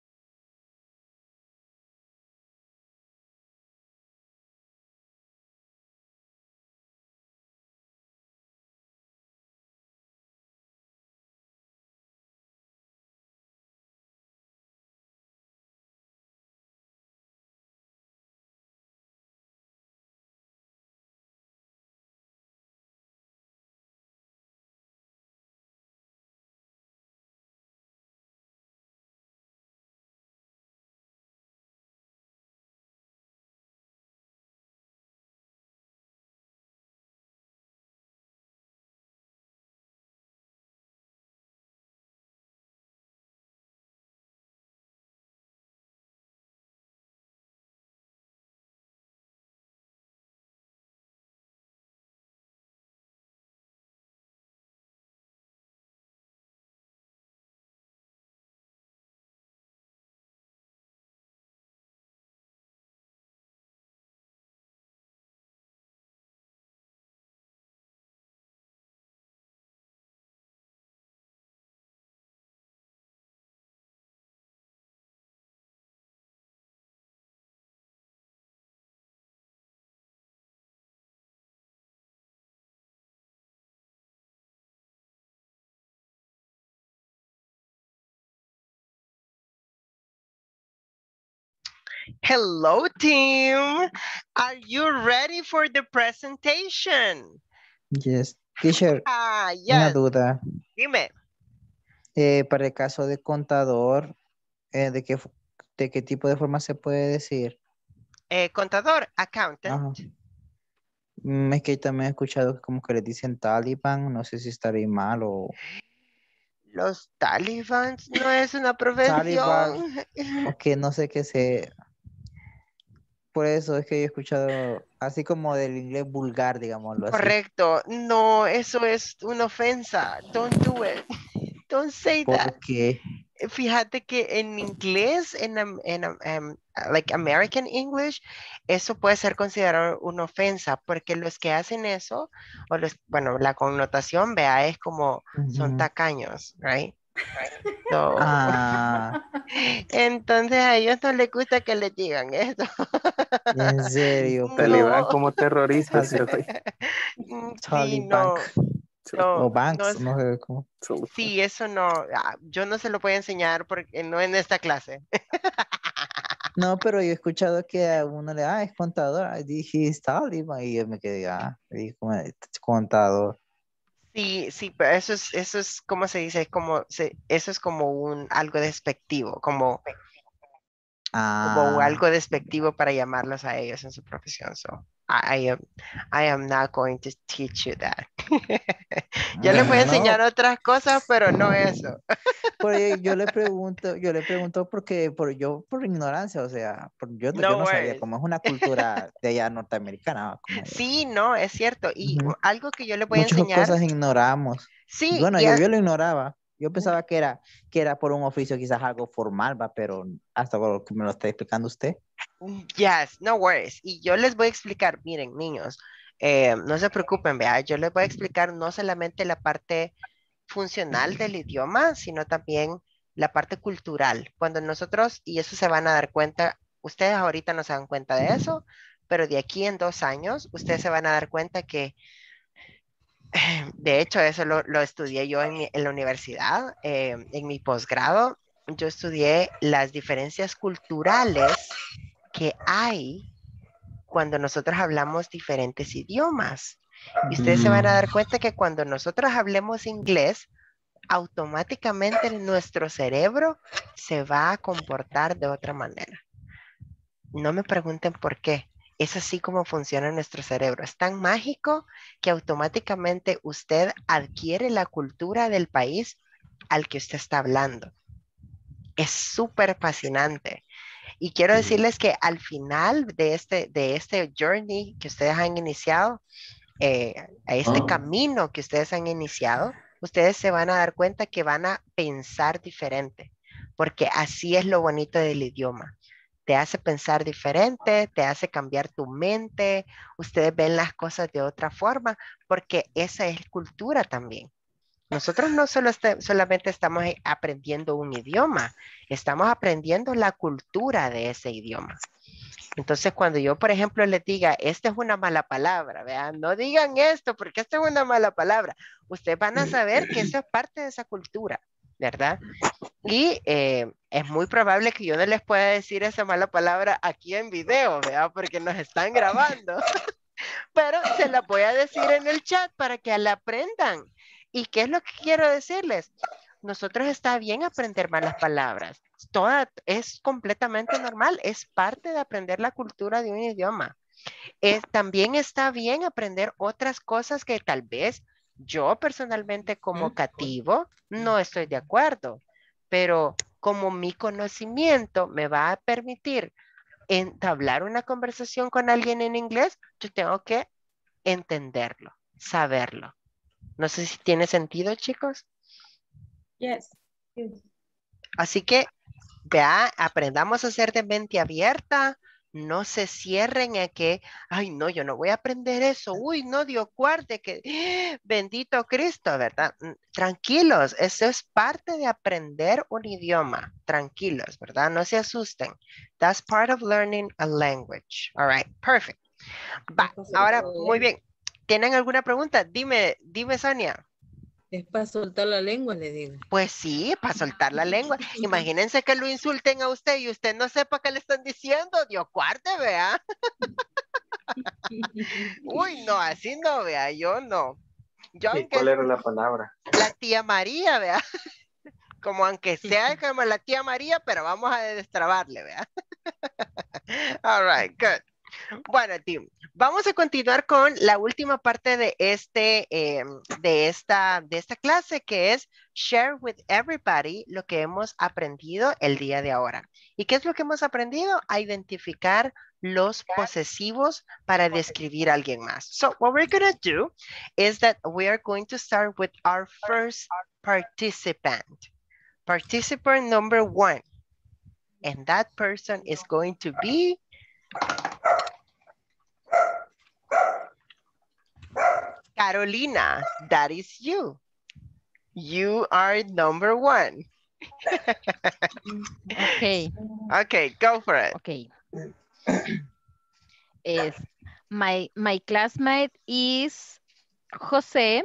Hello, team. Are you ready for the presentation? Yes. Teacher, yes. una duda. Dime. Para el caso de contador, ¿de qué tipo de forma se puede decir? Contador, accountant. Es que también he escuchado que como que le dicen Taliban, no sé si estaré mal o... Los talibans no es una profesión. Taliban, ok, no sé qué sé. Por eso es que he escuchado así como del inglés vulgar, digámoslo así. Correcto. No, eso es una ofensa. Don't do it. Don't say that. ¿Por qué? Fíjate que en inglés, like American English, eso puede ser considerado una ofensa, porque los que hacen eso, o bueno, la connotación, vea, es como son tacaños, right? So, entonces a ellos no les gusta que les digan eso. En serio. Talibán como terroristas. Sí, no. O banks, no sé cómo. Sí, eso no, yo no se lo voy a enseñar porque no en esta clase. No, pero yo he escuchado que a uno le, es contador. I dije, Sullivan. Y yo me quedé, dije, como, contador. Sí, sí, pero eso es, ¿cómo se dice? Eso es como algo despectivo, como algo despectivo para llamarlos a ellos en su profesión. So, I am not going to teach you that. Yo les voy a enseñar otras cosas, pero no eso. Pues yo le pregunto porque por ignorancia, o sea, yo no sabía cómo es una cultura de allá norteamericana. Sí, no, es cierto. Y algo que yo les voy a Muchas enseñar. cosas ignoramos. Sí. Bueno, yo lo ignoraba. Yo pensaba que era por un oficio quizás algo formal, pero hasta por lo que me lo está explicando usted. Yes, no worries. Y yo les voy a explicar, miren, niños, no se preocupen, vea, yo les voy a explicar no solamente la parte funcional del idioma, sino también la parte cultural. Cuando nosotros, y eso se van a dar cuenta, ustedes ahorita no se dan cuenta de eso, pero de aquí en 2 años, ustedes se van a dar cuenta que, de hecho, eso lo estudié yo en la universidad, en mi posgrado. Yo estudié las diferencias culturales que hay cuando nosotros hablamos diferentes idiomas. Y ustedes se van a dar cuenta que cuando nosotros hablemos inglés, automáticamente nuestro cerebro se va a comportar de otra manera. No me pregunten por qué. Es así como funciona nuestro cerebro. Es tan mágico que automáticamente usted adquiere la cultura del país al que usted está hablando. Es súper fascinante. Y quiero decirles que al final de este journey que ustedes han iniciado, a este camino que ustedes han iniciado, ustedes se van a dar cuenta que van a pensar diferente, porque así es lo bonito del idioma. Te hace pensar diferente, te hace cambiar tu mente, ustedes ven las cosas de otra forma, porque esa es cultura también. Nosotros no solamente estamos aprendiendo un idioma, estamos aprendiendo la cultura de ese idioma. Entonces, cuando yo, por ejemplo, les diga, esta es una mala palabra, vean, no digan esto porque esta es una mala palabra, ustedes van a saber que eso es parte de esa cultura, ¿verdad? Y es muy probable que yo no les pueda decir esa mala palabra aquí en video, ¿verdad? Porque nos están grabando. Pero se la voy a decir en el chat para que la aprendan. ¿Y qué es lo que quiero decirles? Nosotros está bien aprender malas palabras. Es completamente normal. Es parte de aprender la cultura de un idioma. También está bien aprender otras cosas que tal vez yo personalmente como cativo no estoy de acuerdo. Pero como mi conocimiento me va a permitir entablar una conversación con alguien en inglés, yo tengo que entenderlo, saberlo. No sé si tiene sentido, chicos. Yes. Así que, vea, aprendamos a ser de mente abierta. No se cierren a que, ay, no, yo no voy a aprender eso. Uy, no, Dios guarde que, bendito Cristo, ¿verdad? Tranquilos, eso es parte de aprender un idioma. Tranquilos, ¿verdad? No se asusten. That's part of learning a language. All right, perfect. Va, ahora, muy bien. ¿Tienen alguna pregunta? Dime, Sonia. Es para soltar la lengua, le digo. Pues sí, para soltar la lengua. Imagínense que lo insulten a usted y usted no sepa qué le están diciendo. Dios guarde, vea. Uy, no, así no, vea, yo no. ¿Y cuál era la palabra? La tía María, vea. Como aunque sea como la tía María, pero vamos a destrabarle, vea. All right, good. Bueno, Tim, vamos a continuar con la última parte de esta clase, que es share with everybody lo que hemos aprendido el día de ahora. ¿Y qué es lo que hemos aprendido? A identificar los posesivos para describir a alguien más. So what we're going to do is that we are going to start with our first participant. Participant number 1. And that person is going to be Carolina. That is you. You are number 1. Okay. Okay, go for it. Okay. My classmate is Jose.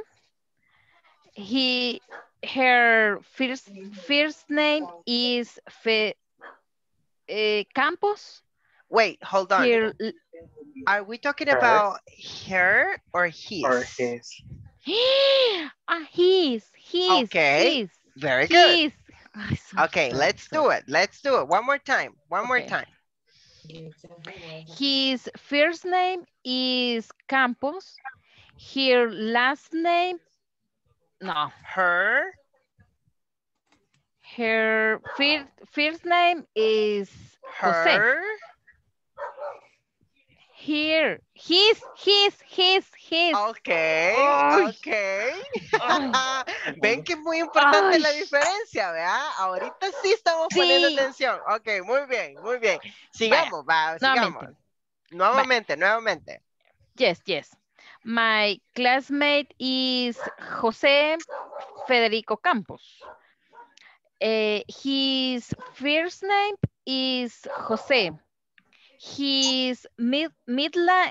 Her first name is Campos. Wait, hold on. Here, Are we talking Her. about her or his? Or his. His. Okay, very good. Okay, let's do it. Let's do it. One more time. One more time. His first name is Campos. Her last name, no. Her first name is Jose. Her. Here, his. Okay, Ay. okay. Ven que es muy importante la diferencia, ¿verdad? Ahorita sí estamos poniendo atención. Ok, muy bien, muy bien. Sigamos, va, sigamos. Nuevamente. Yes. My classmate is Jose Federico Campos. His first name is Jose. His middle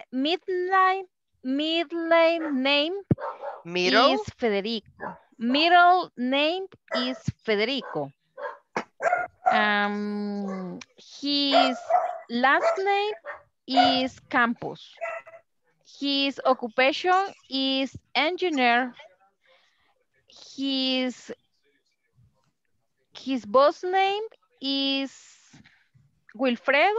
name is Federico. Middle name is Federico. His last name is Campos. His occupation is engineer. His boss name is Wilfredo.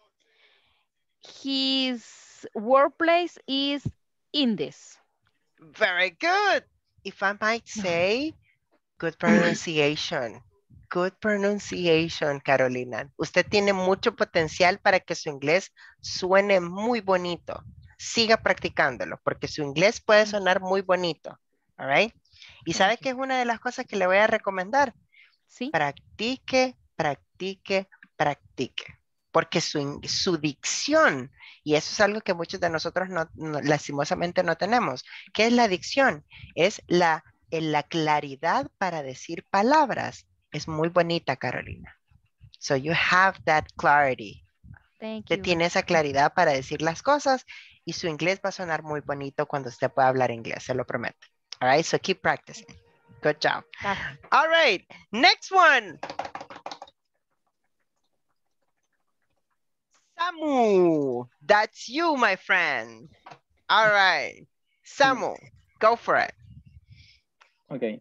His workplace is Indes. Very good. If I might say, good pronunciation. Good pronunciation, Carolina. Usted tiene mucho potencial para que su inglés suene muy bonito. Siga practicándolo, porque su inglés puede sonar muy bonito. All right? ¿Y sabe qué es una de las cosas que le voy a recomendar? Sí. Practique. Porque su dicción, y eso es algo que muchos de nosotros lastimosamente no tenemos. ¿Qué es la dicción? Es la claridad para decir palabras. Es muy bonita, Carolina. So you have that clarity. Thank Usted you. tiene esa claridad para decir las cosas y su inglés va a sonar muy bonito cuando usted pueda hablar inglés, se lo prometo. All right, so keep practicing. Good job. All right, next one. Samu, that's you, my friend. All right, Samu, go for it. Okay.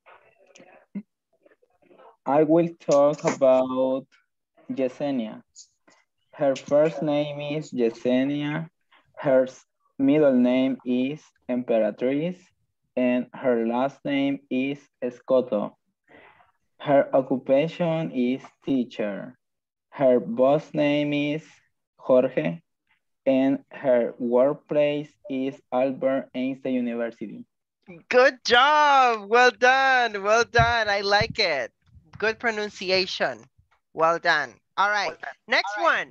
I will talk about Yesenia. Her first name is Yesenia. Her middle name is Emperatriz. And her last name is Escoto. Her occupation is teacher. Her boss name is Jorge. And her workplace is Albert Einstein University. Good job. Well done. Well done. I like it. Good pronunciation. Well done. All right. Next one.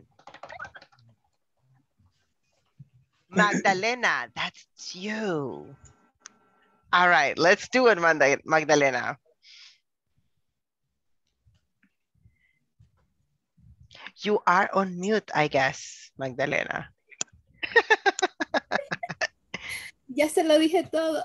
Magdalena, that's you. All right. Let's do it, Magdalena. You are on mute, I guess, Magdalena. Ya se lo dije todo.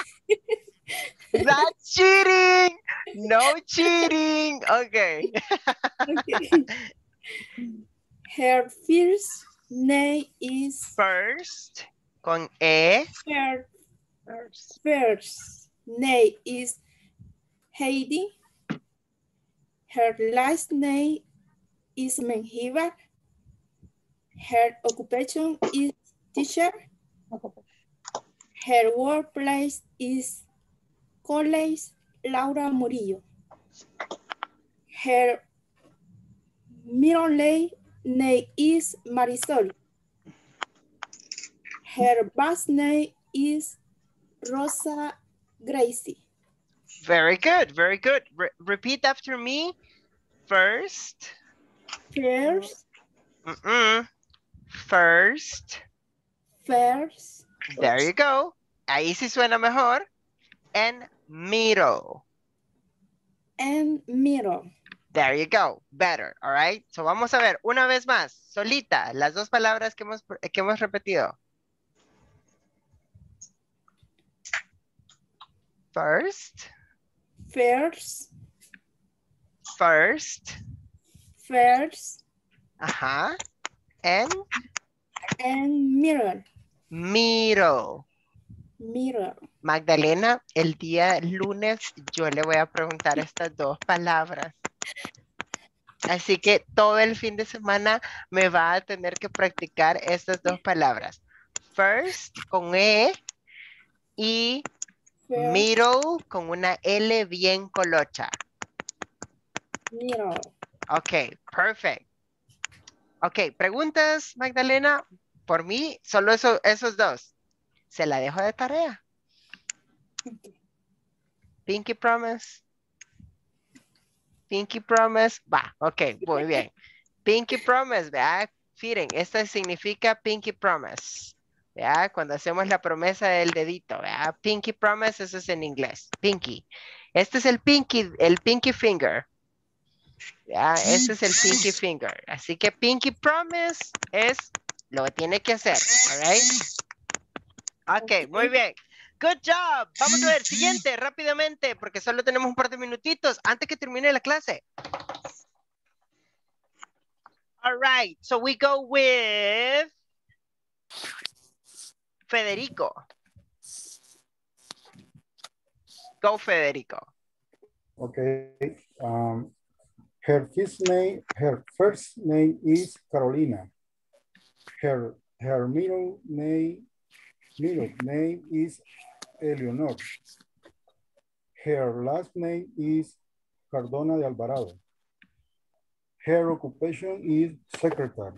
That's cheating. No cheating. Okay. Okay. Her first name is... First, con E. Her first name is Heidi. Her last name is Menjivar. Her occupation is teacher. Her workplace is College Laura Murillo. Her middle name is Marisol. Her boss name is Rosa Gracie. Very good, very good. Repeat after me. First. First. First. First. There you go. Ahí sí suena mejor. And middle. And middle. There you go. Better, all right? So vamos a ver una vez más, solita, las dos palabras que hemos repetido. First. First. First. First. Ajá. And mirror. Middle. Mirror. Magdalena, el día lunes yo le voy a preguntar estas dos palabras. Así que todo el fin de semana me va a tener que practicar estas dos palabras. First con E y middle con una L bien colocha. Middle. Ok, perfect. Ok, preguntas, Magdalena. Por mí, solo esos dos. Se la dejo de tarea. Pinky promise. Pinky promise. Va, ok, muy bien. Pinky promise, ¿verdad? Miren, esta significa pinky promise. ¿Verdad? Cuando hacemos la promesa del dedito, ¿verdad? Pinky promise, eso es en inglés. Pinky. Este es el pinky finger. ¿Verdad? Este es el pinky finger. Así que pinky promise es lo que tiene que hacer. All right? Ok, muy bien. Good job. Vamos a ver, siguiente, rápidamente, porque solo tenemos un par de minutitos antes que termine la clase. All right, so we go with Federico. Go, Federico. Okay. Her first name is Carolina. Her middle name is Eleonor. Her last name is Cardona de Alvarado. Her occupation is secretary.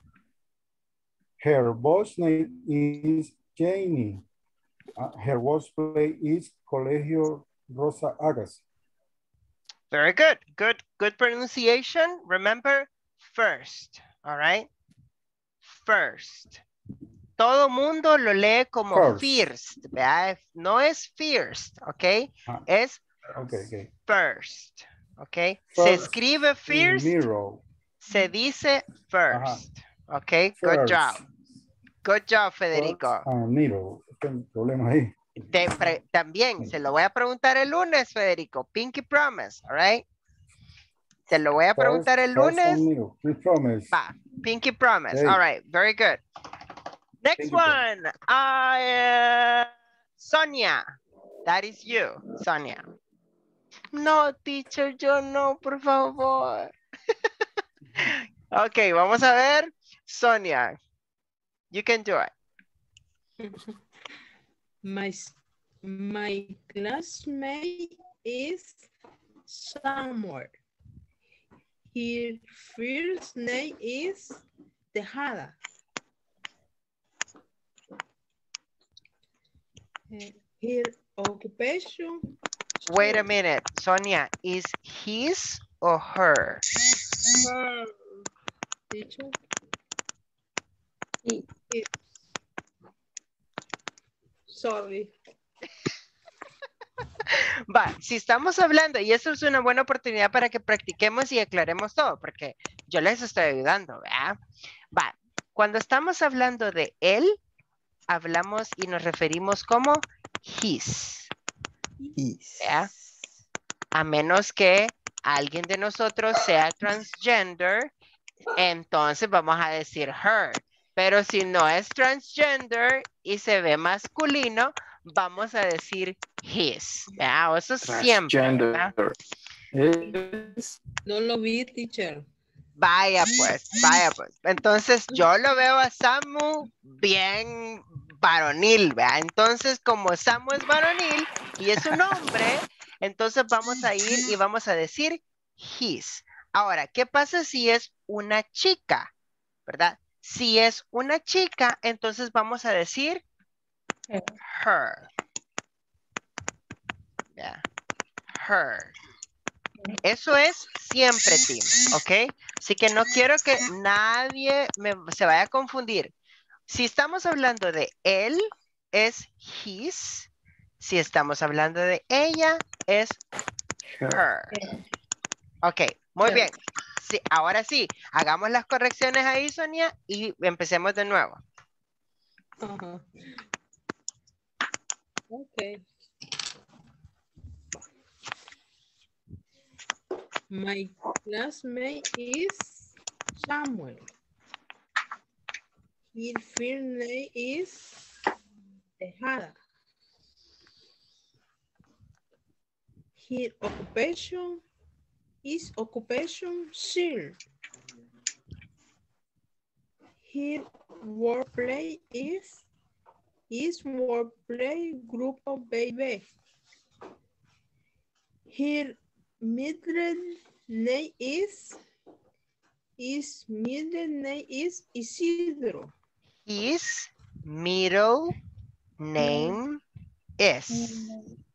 Her boss name is Jamie. Her workplace is Colegio Rosa Agas. Very good. Good pronunciation. Remember, first. All right. First. Todo mundo lo lee como first. ¿Verdad? No es first, ¿ok? Es first. ¿Ok? Se escribe first. Se dice first. ¿Ok? Good job. Good job, Federico. Middle. Tengo problema ahí. También se lo voy a preguntar el lunes, Federico. Pinky promise, all right? Se lo voy a preguntar el lunes. Va, pinky promise. All right, very good. Next one. Sonia. That is you, Sonia. No, teacher, yo no, por favor. Ok, vamos a ver. Sonia, you can do it. My classmate is Samuel. His first name is Tejada. Her occupation. Wait a minute, Sonia, is his or her? Her. Teacher. Sorry. Va, si estamos hablando, y eso es una buena oportunidad para que practiquemos y aclaremos todo, porque yo les estoy ayudando, ¿verdad? Va, cuando estamos hablando de él, hablamos y nos referimos como his. ¿Verdad? A menos que alguien de nosotros sea transgender, entonces vamos a decir her. Pero si no es transgender y se ve masculino, vamos a decir his. ¿Verdad? Eso siempre. ¿Verdad? No lo vi, teacher. Vaya pues. Entonces yo lo veo a Samu bien varonil, ¿verdad? Entonces como Samu es varonil y es un hombre, entonces vamos a ir y vamos a decir his. Ahora, ¿qué pasa si es una chica? ¿Verdad? Si es una chica, entonces vamos a decir her. Yeah. Her. Eso es siempre, team, ¿ok? Así que no quiero que nadie se vaya a confundir. Si estamos hablando de él, es his. Si estamos hablando de ella, es her. Ok, muy bien. Sí, ahora sí, hagamos las correcciones ahí, Sonia, y empecemos de nuevo. Ok. My classmate is Samuel. His first name is Tejada. His occupation is Sir. His workplace is workplace group of baby. His middle name is Isidro. His middle name is.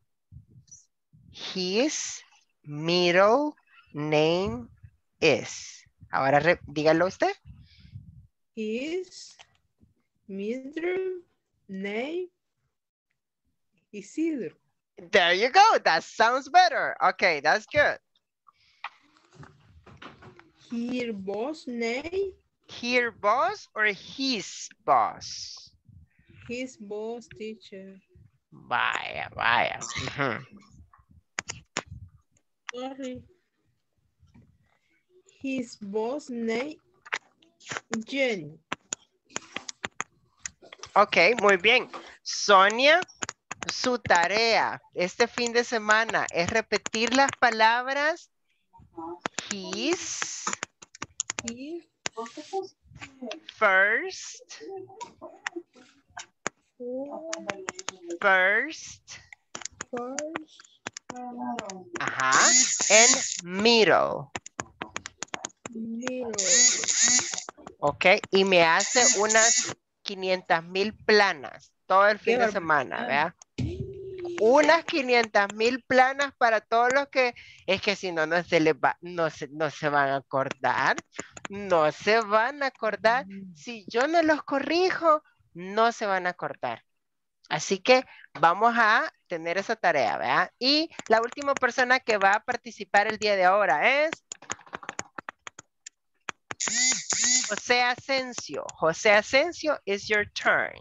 His middle name is. Ahora dígalo usted. His middle name Isidro. There you go. That sounds better. Okay, that's good. Her boss name? Her boss or his boss? His boss, teacher. Vaya, vaya. Sorry. His boss name, Jenny. Ok, muy bien. Sonia, su tarea este fin de semana es repetir las palabras his, first, ajá, and middle. Ok, y me hace unas 500,000 planas todo el fin de semana, ¿verdad? Unas 500,000 planas para todos los que, es que si no, no se van a acordar, no se van a acordar. Si yo no los corrijo, no se van a acordar. Así que vamos a tener esa tarea, ¿verdad? Y la última persona que va a participar el día de ahora es José Asensio. José Asensio, it's your turn.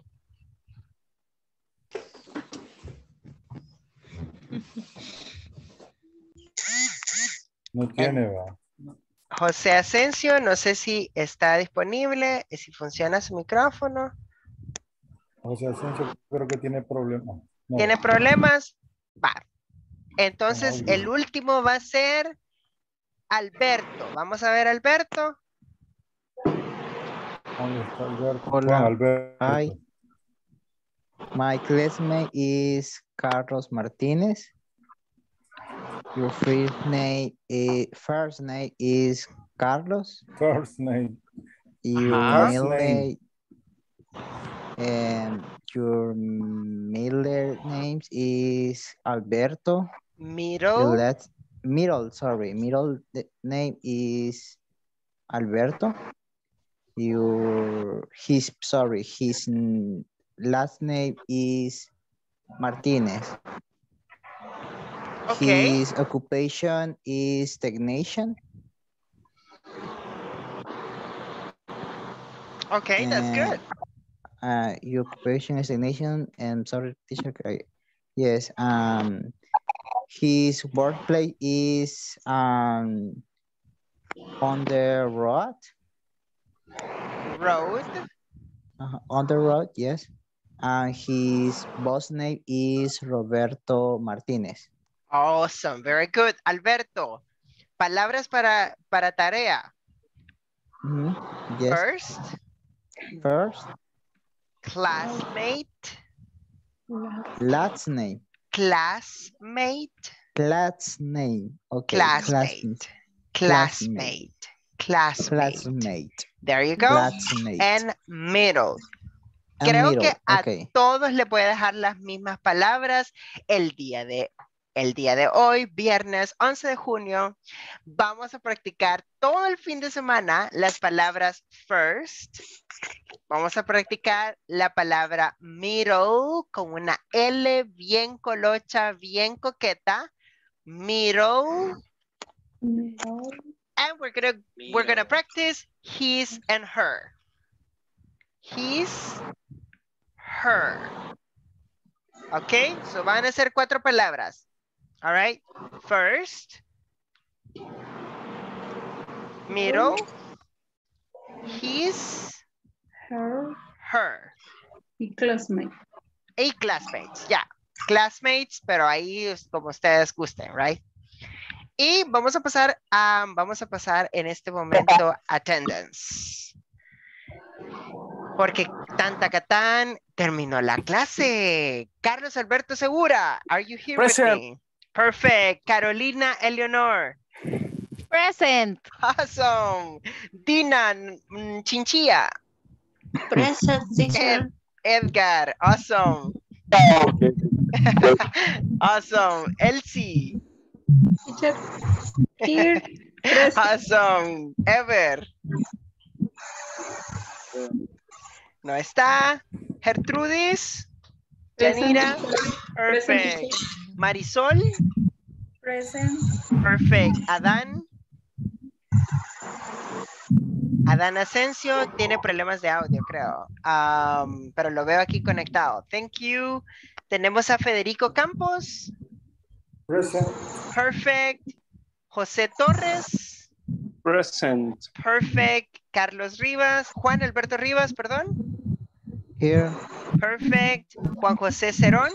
No tiene, ¿verdad? José Asensio, no sé si está disponible, si funciona su micrófono. José Asensio creo que tiene problemas. No. ¿Tiene problemas? Va. Entonces, el último va a ser Alberto. Vamos a ver, Alberto. ¿Dónde está Alberto? Hola. Juan Alberto. Hi. My classmate is Carlos Martinez. Your first name is Carlos. First name. Your middle name. And your middle name is Alberto. Middle name is Alberto. His last name is Martinez. Okay. His occupation is technician. Okay, that's good. Your occupation is technician, and sorry, teacher. Yes. His workplace is on the road. On the road, yes. And his boss name is Roberto Martinez. Awesome, very good. Alberto, palabras para tarea. Yes. First. Classmate. Last name. Classmate. Class name. Okay. Classmate. There you go. Classmate. And middle. Creo que a todos le puede dejar las mismas palabras el día de hoy, viernes 11 de junio. Vamos a practicar todo el fin de semana las palabras first. Vamos a practicar la palabra middle con una L bien colocha, bien coqueta. Middle. And we're gonna practice his and her. His, her. Okay, so van a ser 4 palabras. All right, first, middle, His, Her. her. Y classmate. Y classmates, ya. Classmates, pero ahí es como ustedes gusten, right? Y vamos a pasar en este momento attendance. Porque tan terminó la clase. Carlos Alberto Segura, are you here with me? Perfect. Carolina Eleonor. Present. Awesome. Dina Chinchilla. Present, teacher. Edgar, awesome. Okay. Awesome. Elsie. Teacher. Here. Awesome. Ever. No está. Gertrudis. Yanira. Perfect. Marisol. Present. Perfect. Adán. Adán Asensio tiene problemas de audio, creo. Pero lo veo aquí conectado. Thank you. Tenemos a Federico Campos. Present. Perfect. José Torres. Present. Perfect. Carlos Rivas. Juan Alberto Rivas, perdón. Here. Perfect. Juan José Cerón.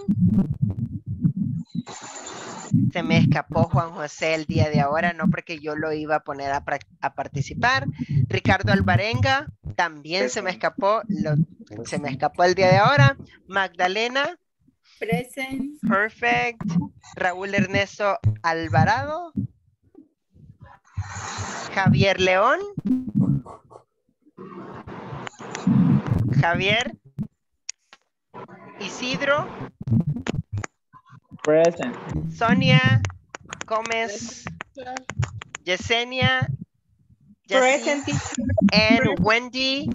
Se me escapó Juan José el día de ahora, no porque yo lo iba a poner a participar. Ricardo Alvarenga, también se me escapó el día de ahora. Magdalena. Present. Perfect. Raúl Ernesto Alvarado. Javier León. Javier. Isidro. Present. Sonia Gómez. Yesenia. Present. And Wendy.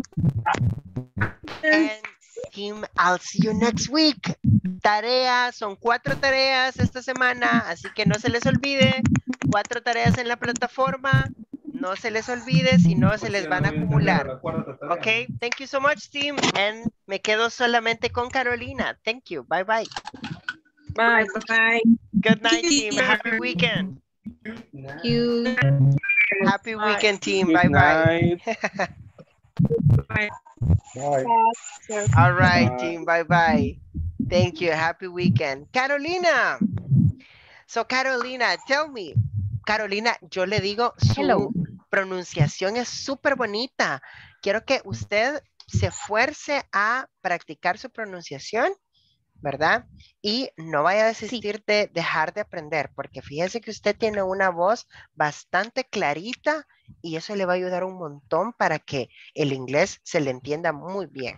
And Kim, I'll see you next week. Tareas, son 4 tareas esta semana, así que no se les olvide. 4 tareas en la plataforma. No se les olvide, si no se les van a acumular. Ok, thank you so much, team. And me quedo solamente con Carolina. Thank you. Bye, bye. Bye, bye. Good night, team. Happy weekend. Thank you. Happy weekend, team. Bye, bye. Bye. Bye. All right, team. Bye, bye. Thank you. Happy weekend. Carolina. So, Carolina, tell me. Carolina, yo le digo, su pronunciación es súper bonita. Quiero que usted se esfuerce a practicar su pronunciación, ¿verdad? Y no vaya a desistir de dejar de aprender, porque fíjese que usted tiene una voz bastante clarita y eso le va a ayudar un montón para que el inglés se le entienda muy bien.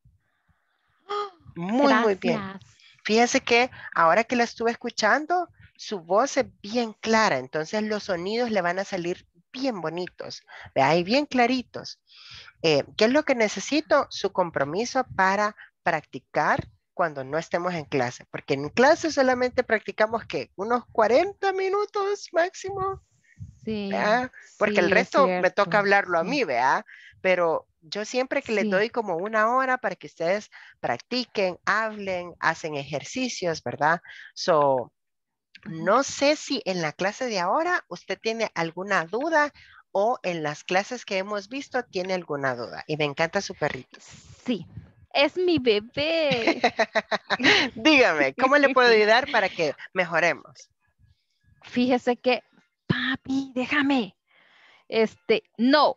Muy bien. Fíjese que ahora que la estuve escuchando, su voz es bien clara, entonces los sonidos le van a salir bien bonitos, ¿vea? Y bien claritos. ¿Qué es lo que necesito? Su compromiso para practicar cuando no estemos en clase, porque en clase solamente practicamos ¿qué? Unos 40 minutos máximo. Sí. ¿Vea? Porque el resto me toca hablarlo a mí, ¿vea? Pero yo siempre que les doy como 1 hora para que ustedes practiquen, hablen, hacen ejercicios, ¿verdad? So, no sé si en la clase de ahora usted tiene alguna duda o en las clases que hemos visto tiene alguna duda. Y me encanta su perrito. Sí, es mi bebé. Dígame, ¿cómo le puedo ayudar para que mejoremos? Fíjese que, papi, déjame. No.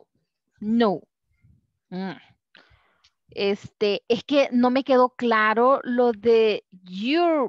Es que no me quedó claro lo de your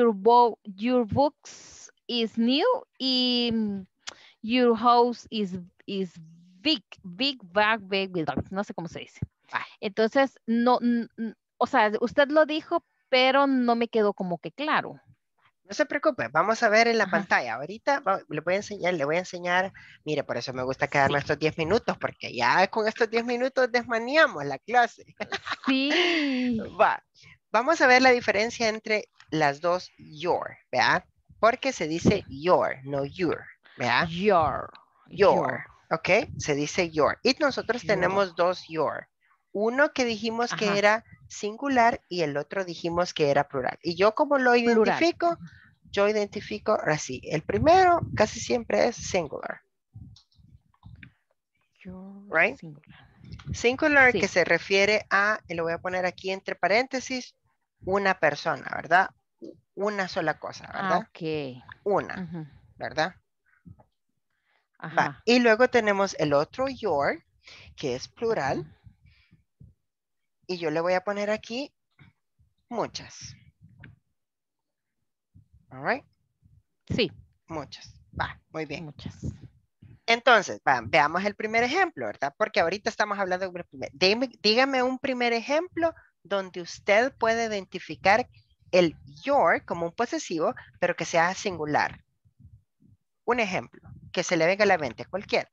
books is new y your house is big, no sé cómo se dice. Entonces, no, o sea, usted lo dijo, pero no me quedó como que claro. No se preocupe, vamos a ver en la pantalla. Ahorita le voy a enseñar, mire, por eso me gusta quedarme estos 10 minutos, porque ya con estos 10 minutos desmaneamos la clase. Sí. Vamos a ver la diferencia entre las dos your, ¿verdad? Porque se dice your, no your, ¿verdad? Your. ¿Ok? Se dice your. Y nosotros tenemos 2 your. Uno que dijimos que era singular y el otro dijimos que era plural. Y yo como lo identifico, yo identifico así. El primero casi siempre es singular. Your right? Singular. Singular Sí. que se refiere a, y lo voy a poner aquí entre paréntesis, una persona, ¿verdad? Una sola cosa, ¿verdad? Ok. Una, Ujú. ¿verdad? Va. Ajá. Y luego tenemos el otro your, que es plural. Ujú. Y yo le voy a poner aquí muchas. All right. Sí. Muchas. Va, muy bien. Muchas. Entonces, veamos el primer ejemplo, ¿verdad? Porque ahorita estamos hablando de un primer. Dígame un primer ejemplo donde usted puede identificar el your como un posesivo, pero que sea singular. Un ejemplo, que se le venga a la mente, cualquiera.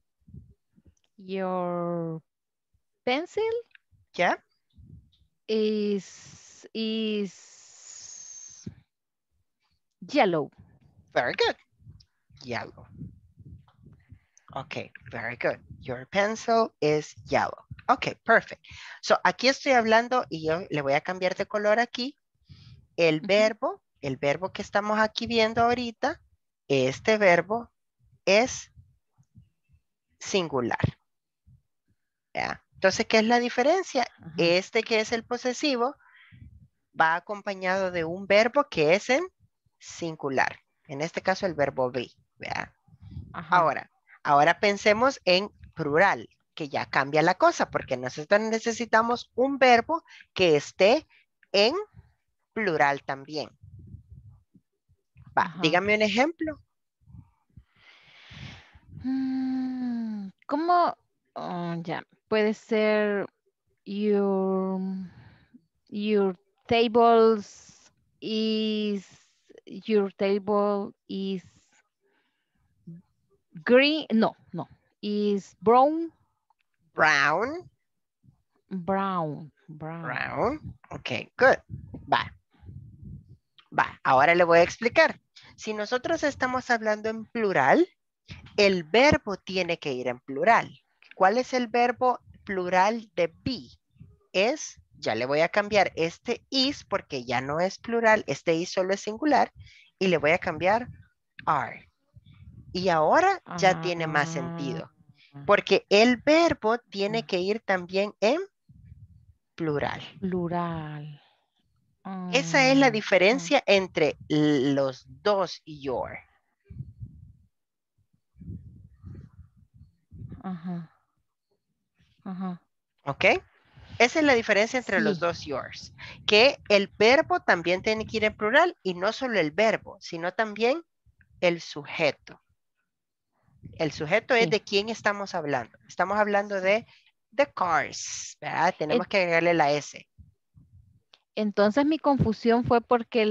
Your pencil ¿Ya? is yellow. Very good. Yellow. Okay, very good. Your pencil is yellow. Okay, perfect. So, aquí estoy hablando y yo le voy a cambiar de color aquí. El verbo que estamos aquí viendo ahorita, este verbo es singular. ¿Ya? Entonces, ¿qué es la diferencia? Este que es el posesivo va acompañado de un verbo que es en singular. En este caso, el verbo be. ¿Ya? Ahora pensemos en plural, que ya cambia la cosa, porque nosotros necesitamos un verbo que esté en plural también. Va, dígame un ejemplo. ¿Cómo? Oh, ya, puede ser your tables is your table is green. No, is brown. Brown. Brown. Ok, good. Va. Ahora le voy a explicar. Si nosotros estamos hablando en plural, el verbo tiene que ir en plural. ¿Cuál es el verbo plural de be? Ya le voy a cambiar este is porque ya no es plural, este is solo es singular y le voy a cambiar are. Y ahora ya tiene más sentido porque el verbo tiene que ir también en plural. Esa es la diferencia entre los dos your. ¿Ok? Esa es la diferencia entre los dos yours. Que el verbo también tiene que ir en plural y no solo el verbo, sino también el sujeto. El sujeto es de quién estamos hablando. Estamos hablando de the cars, ¿verdad? Tenemos que agregarle la S. Entonces mi confusión fue porque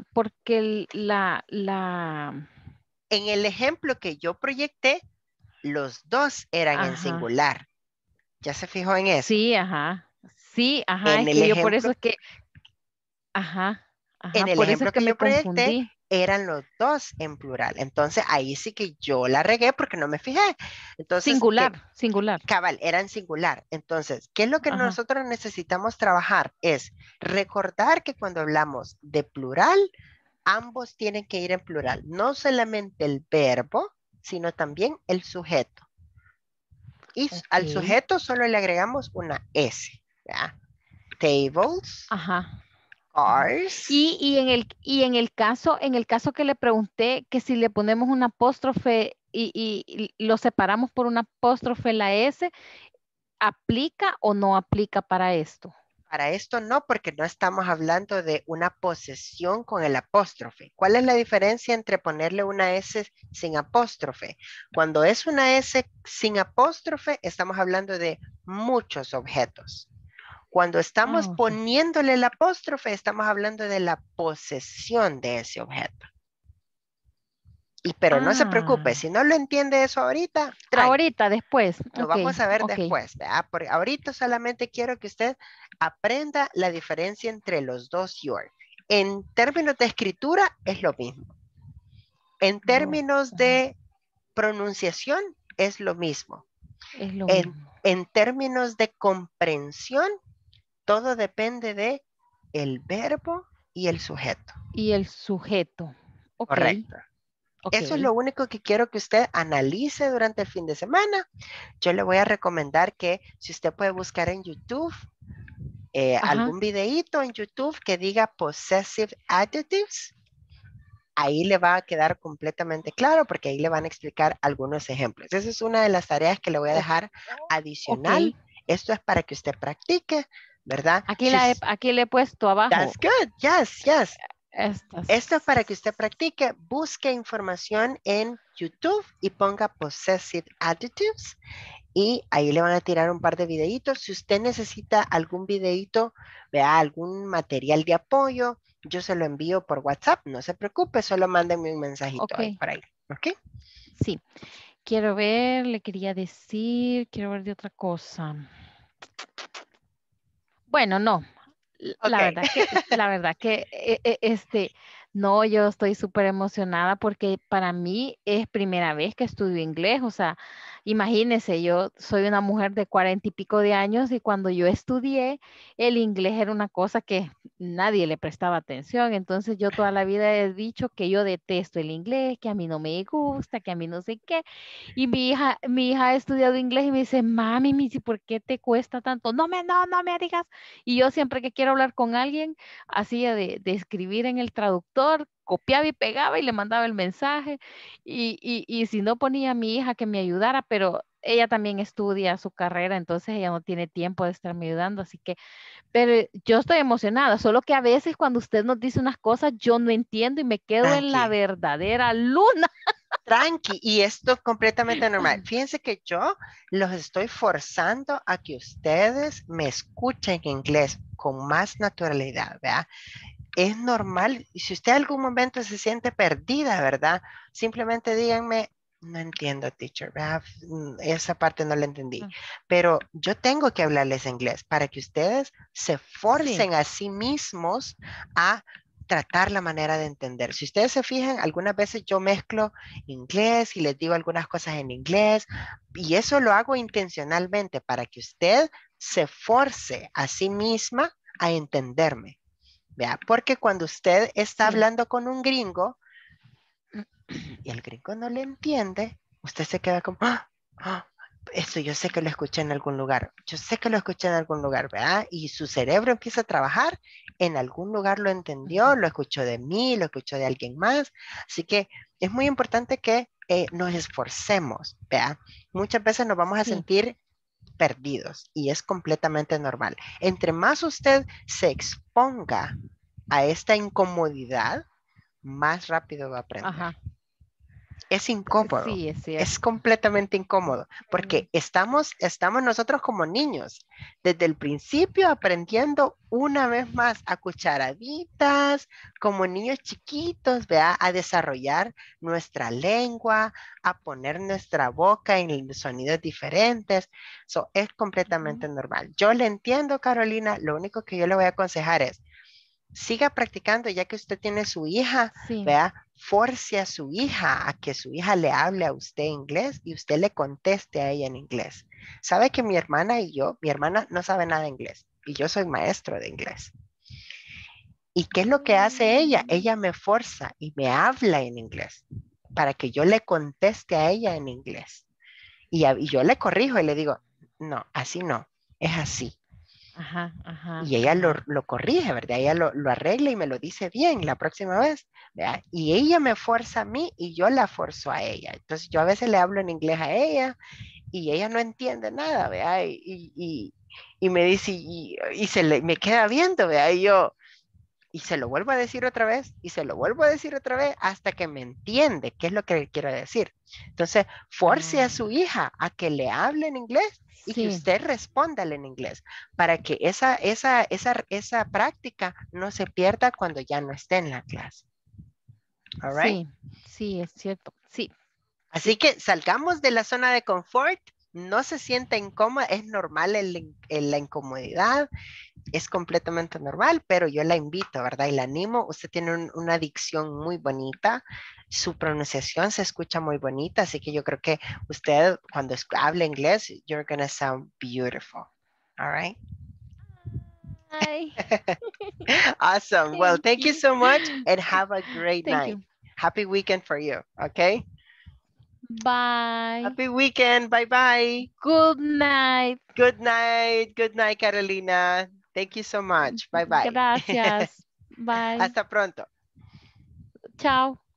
En el ejemplo que yo proyecté, los dos eran en singular. ¿Ya se fijó en eso? Sí, ajá. Sí, ajá. En Es el que yo ejemplo, por eso es que... Ajá. En el por eso ejemplo es que que me yo proyecté, confundí. eran los dos en plural. Entonces, ahí sí que yo la regué porque no me fijé. Entonces, Singular. Cabal, eran singular. Entonces, ¿qué es lo que nosotros necesitamos trabajar? Es recordar que cuando hablamos de plural, ambos tienen que ir en plural. No solamente el verbo, sino también el sujeto. Y al sujeto solo le agregamos una S. ¿Ya? Tables. Cars. Y en el caso que le pregunté que si le ponemos un apóstrofe y lo separamos por un apóstrofe la S, ¿aplica o no aplica para esto? Para esto no, porque no estamos hablando de una posesión con el apóstrofe. ¿Cuál es la diferencia entre ponerle una S sin apóstrofe? Cuando es una S sin apóstrofe, estamos hablando de muchos objetos. Cuando estamos poniéndole el apóstrofe, estamos hablando de la posesión de ese objeto. Pero no se preocupe, si no lo entiende eso ahorita, ahorita, después. Lo vamos a ver después, ¿verdad? Porque ahorita solamente quiero que usted aprenda la diferencia entre los dos your. En términos de escritura es lo mismo. En términos de pronunciación es lo mismo. En términos de comprensión, todo depende de el verbo y el sujeto. Y el sujeto. Correcto. Eso es lo único que quiero que usted analice durante el fin de semana. Yo le voy a recomendar que si usted puede buscar en YouTube algún videíto en YouTube que diga possessive adjectives, ahí le va a quedar completamente claro porque ahí le van a explicar algunos ejemplos. Esa es una de las tareas que le voy a dejar adicional. Esto es para que usted practique, ¿verdad? Aquí le he puesto abajo. That's good. Yes, yes. Esto es para que usted practique. Busque información en YouTube y ponga possessive adjectives. Y ahí le van a tirar un par de videitos. Si usted necesita algún videito, vea algún material de apoyo, yo se lo envío por WhatsApp. No se preocupe, solo mándenme un mensajito ahí, por ahí. ¿Ok? Sí. Quiero ver, le quería decir, quiero ver de otra cosa. Bueno, no. La verdad que no, yo estoy súper emocionada porque para mí es primera vez que estudio inglés. O sea, imagínense, yo soy una mujer de 40 y pico de años y cuando yo estudié, el inglés era una cosa que nadie le prestaba atención. Entonces yo toda la vida he dicho que yo detesto el inglés, que a mí no me gusta, que a mí no sé qué. Y mi hija ha estudiado inglés y me dice, mami, Missy, ¿por qué te cuesta tanto? No me digas. Y yo siempre que quiero hablar con alguien, hacía de escribir en el traductor, copiaba y pegaba y le mandaba el mensaje. Y si no ponía a mi hija que me ayudara, pero ella también estudia su carrera, entonces ella no tiene tiempo de estarme ayudando, así que, pero yo estoy emocionada, solo que a veces cuando usted nos dice unas cosas, yo no entiendo y me quedo en la verdadera luna. Tranqui, y esto es completamente normal. Fíjense que yo los estoy forzando a que ustedes me escuchen en inglés con más naturalidad, ¿verdad? Es normal, y si usted en algún momento se siente perdida, ¿verdad? Simplemente díganme, no entiendo, teacher, ¿verdad? Esa parte no la entendí. Pero yo tengo que hablarles inglés para que ustedes se forcen a sí mismos a tratar la manera de entender. Si ustedes se fijan, algunas veces yo mezclo inglés y les digo algunas cosas en inglés y eso lo hago intencionalmente para que usted se force a sí misma a entenderme. ¿Vea? Porque cuando usted está hablando con un gringo y el gringo no le entiende, usted se queda como, esto yo sé que lo escuché en algún lugar, yo sé que lo escuché en algún lugar, ¿verdad? Y su cerebro empieza a trabajar, en algún lugar lo entendió, lo escuchó de mí, lo escuchó de alguien más, así que es muy importante que nos esforcemos, ¿vea? Muchas veces nos vamos a sentir perdidos y es completamente normal. Entre más usted se exponga a esta incomodidad, más rápido va a aprender. Es incómodo. Sí, es cierto. Es completamente incómodo porque estamos nosotros como niños desde el principio aprendiendo una vez más a cucharaditas, como niños chiquitos, ¿vea? A desarrollar nuestra lengua, a poner nuestra boca en sonidos diferentes. Es completamente normal. Yo le entiendo, Carolina. Lo único que yo le voy a aconsejar es siga practicando ya que usted tiene su hija, vea, force a su hija a que su hija le hable a usted inglés y usted le conteste a ella en inglés. ¿Sabe que mi hermana no sabe nada de inglés y yo soy maestro de inglés? ¿Y qué es lo que hace ella? Ella me forza y me habla en inglés para que yo le conteste a ella en inglés. Y yo le corrijo y le digo, no, así no, es así. Y ella lo corrige, ¿verdad? Ella lo arregla y me lo dice bien la próxima vez, ¿verdad? Y ella me fuerza a mí y yo la forzo a ella. Entonces yo a veces le hablo en inglés a ella y ella no entiende nada, ¿verdad? Y me dice, me queda viendo, ¿verdad? Y se lo vuelvo a decir otra vez y se lo vuelvo a decir otra vez hasta que me entiende qué es lo que le quiero decir. Entonces, force a su hija a que le hable en inglés y que usted responda en inglés para que esa práctica no se pierda cuando ya no esté en la clase. All right? Sí, es cierto. Sí. Así que salgamos de la zona de confort. No se sienta incómoda, es normal la incomodidad. Es completamente normal, pero yo la invito, ¿verdad? Y la animo. Usted tiene una dicción muy bonita. Su pronunciación se escucha muy bonita. Así que yo creo que usted, cuando hable inglés, you're going to sound beautiful. All right? Awesome. Well, thank you so much and have a great night. Happy weekend for you, okay? Bye. Happy weekend. Bye-bye. Good night. Good night. Good night, Carolina. Thank you so much. Bye-bye. Gracias. Bye. Hasta pronto. Chao.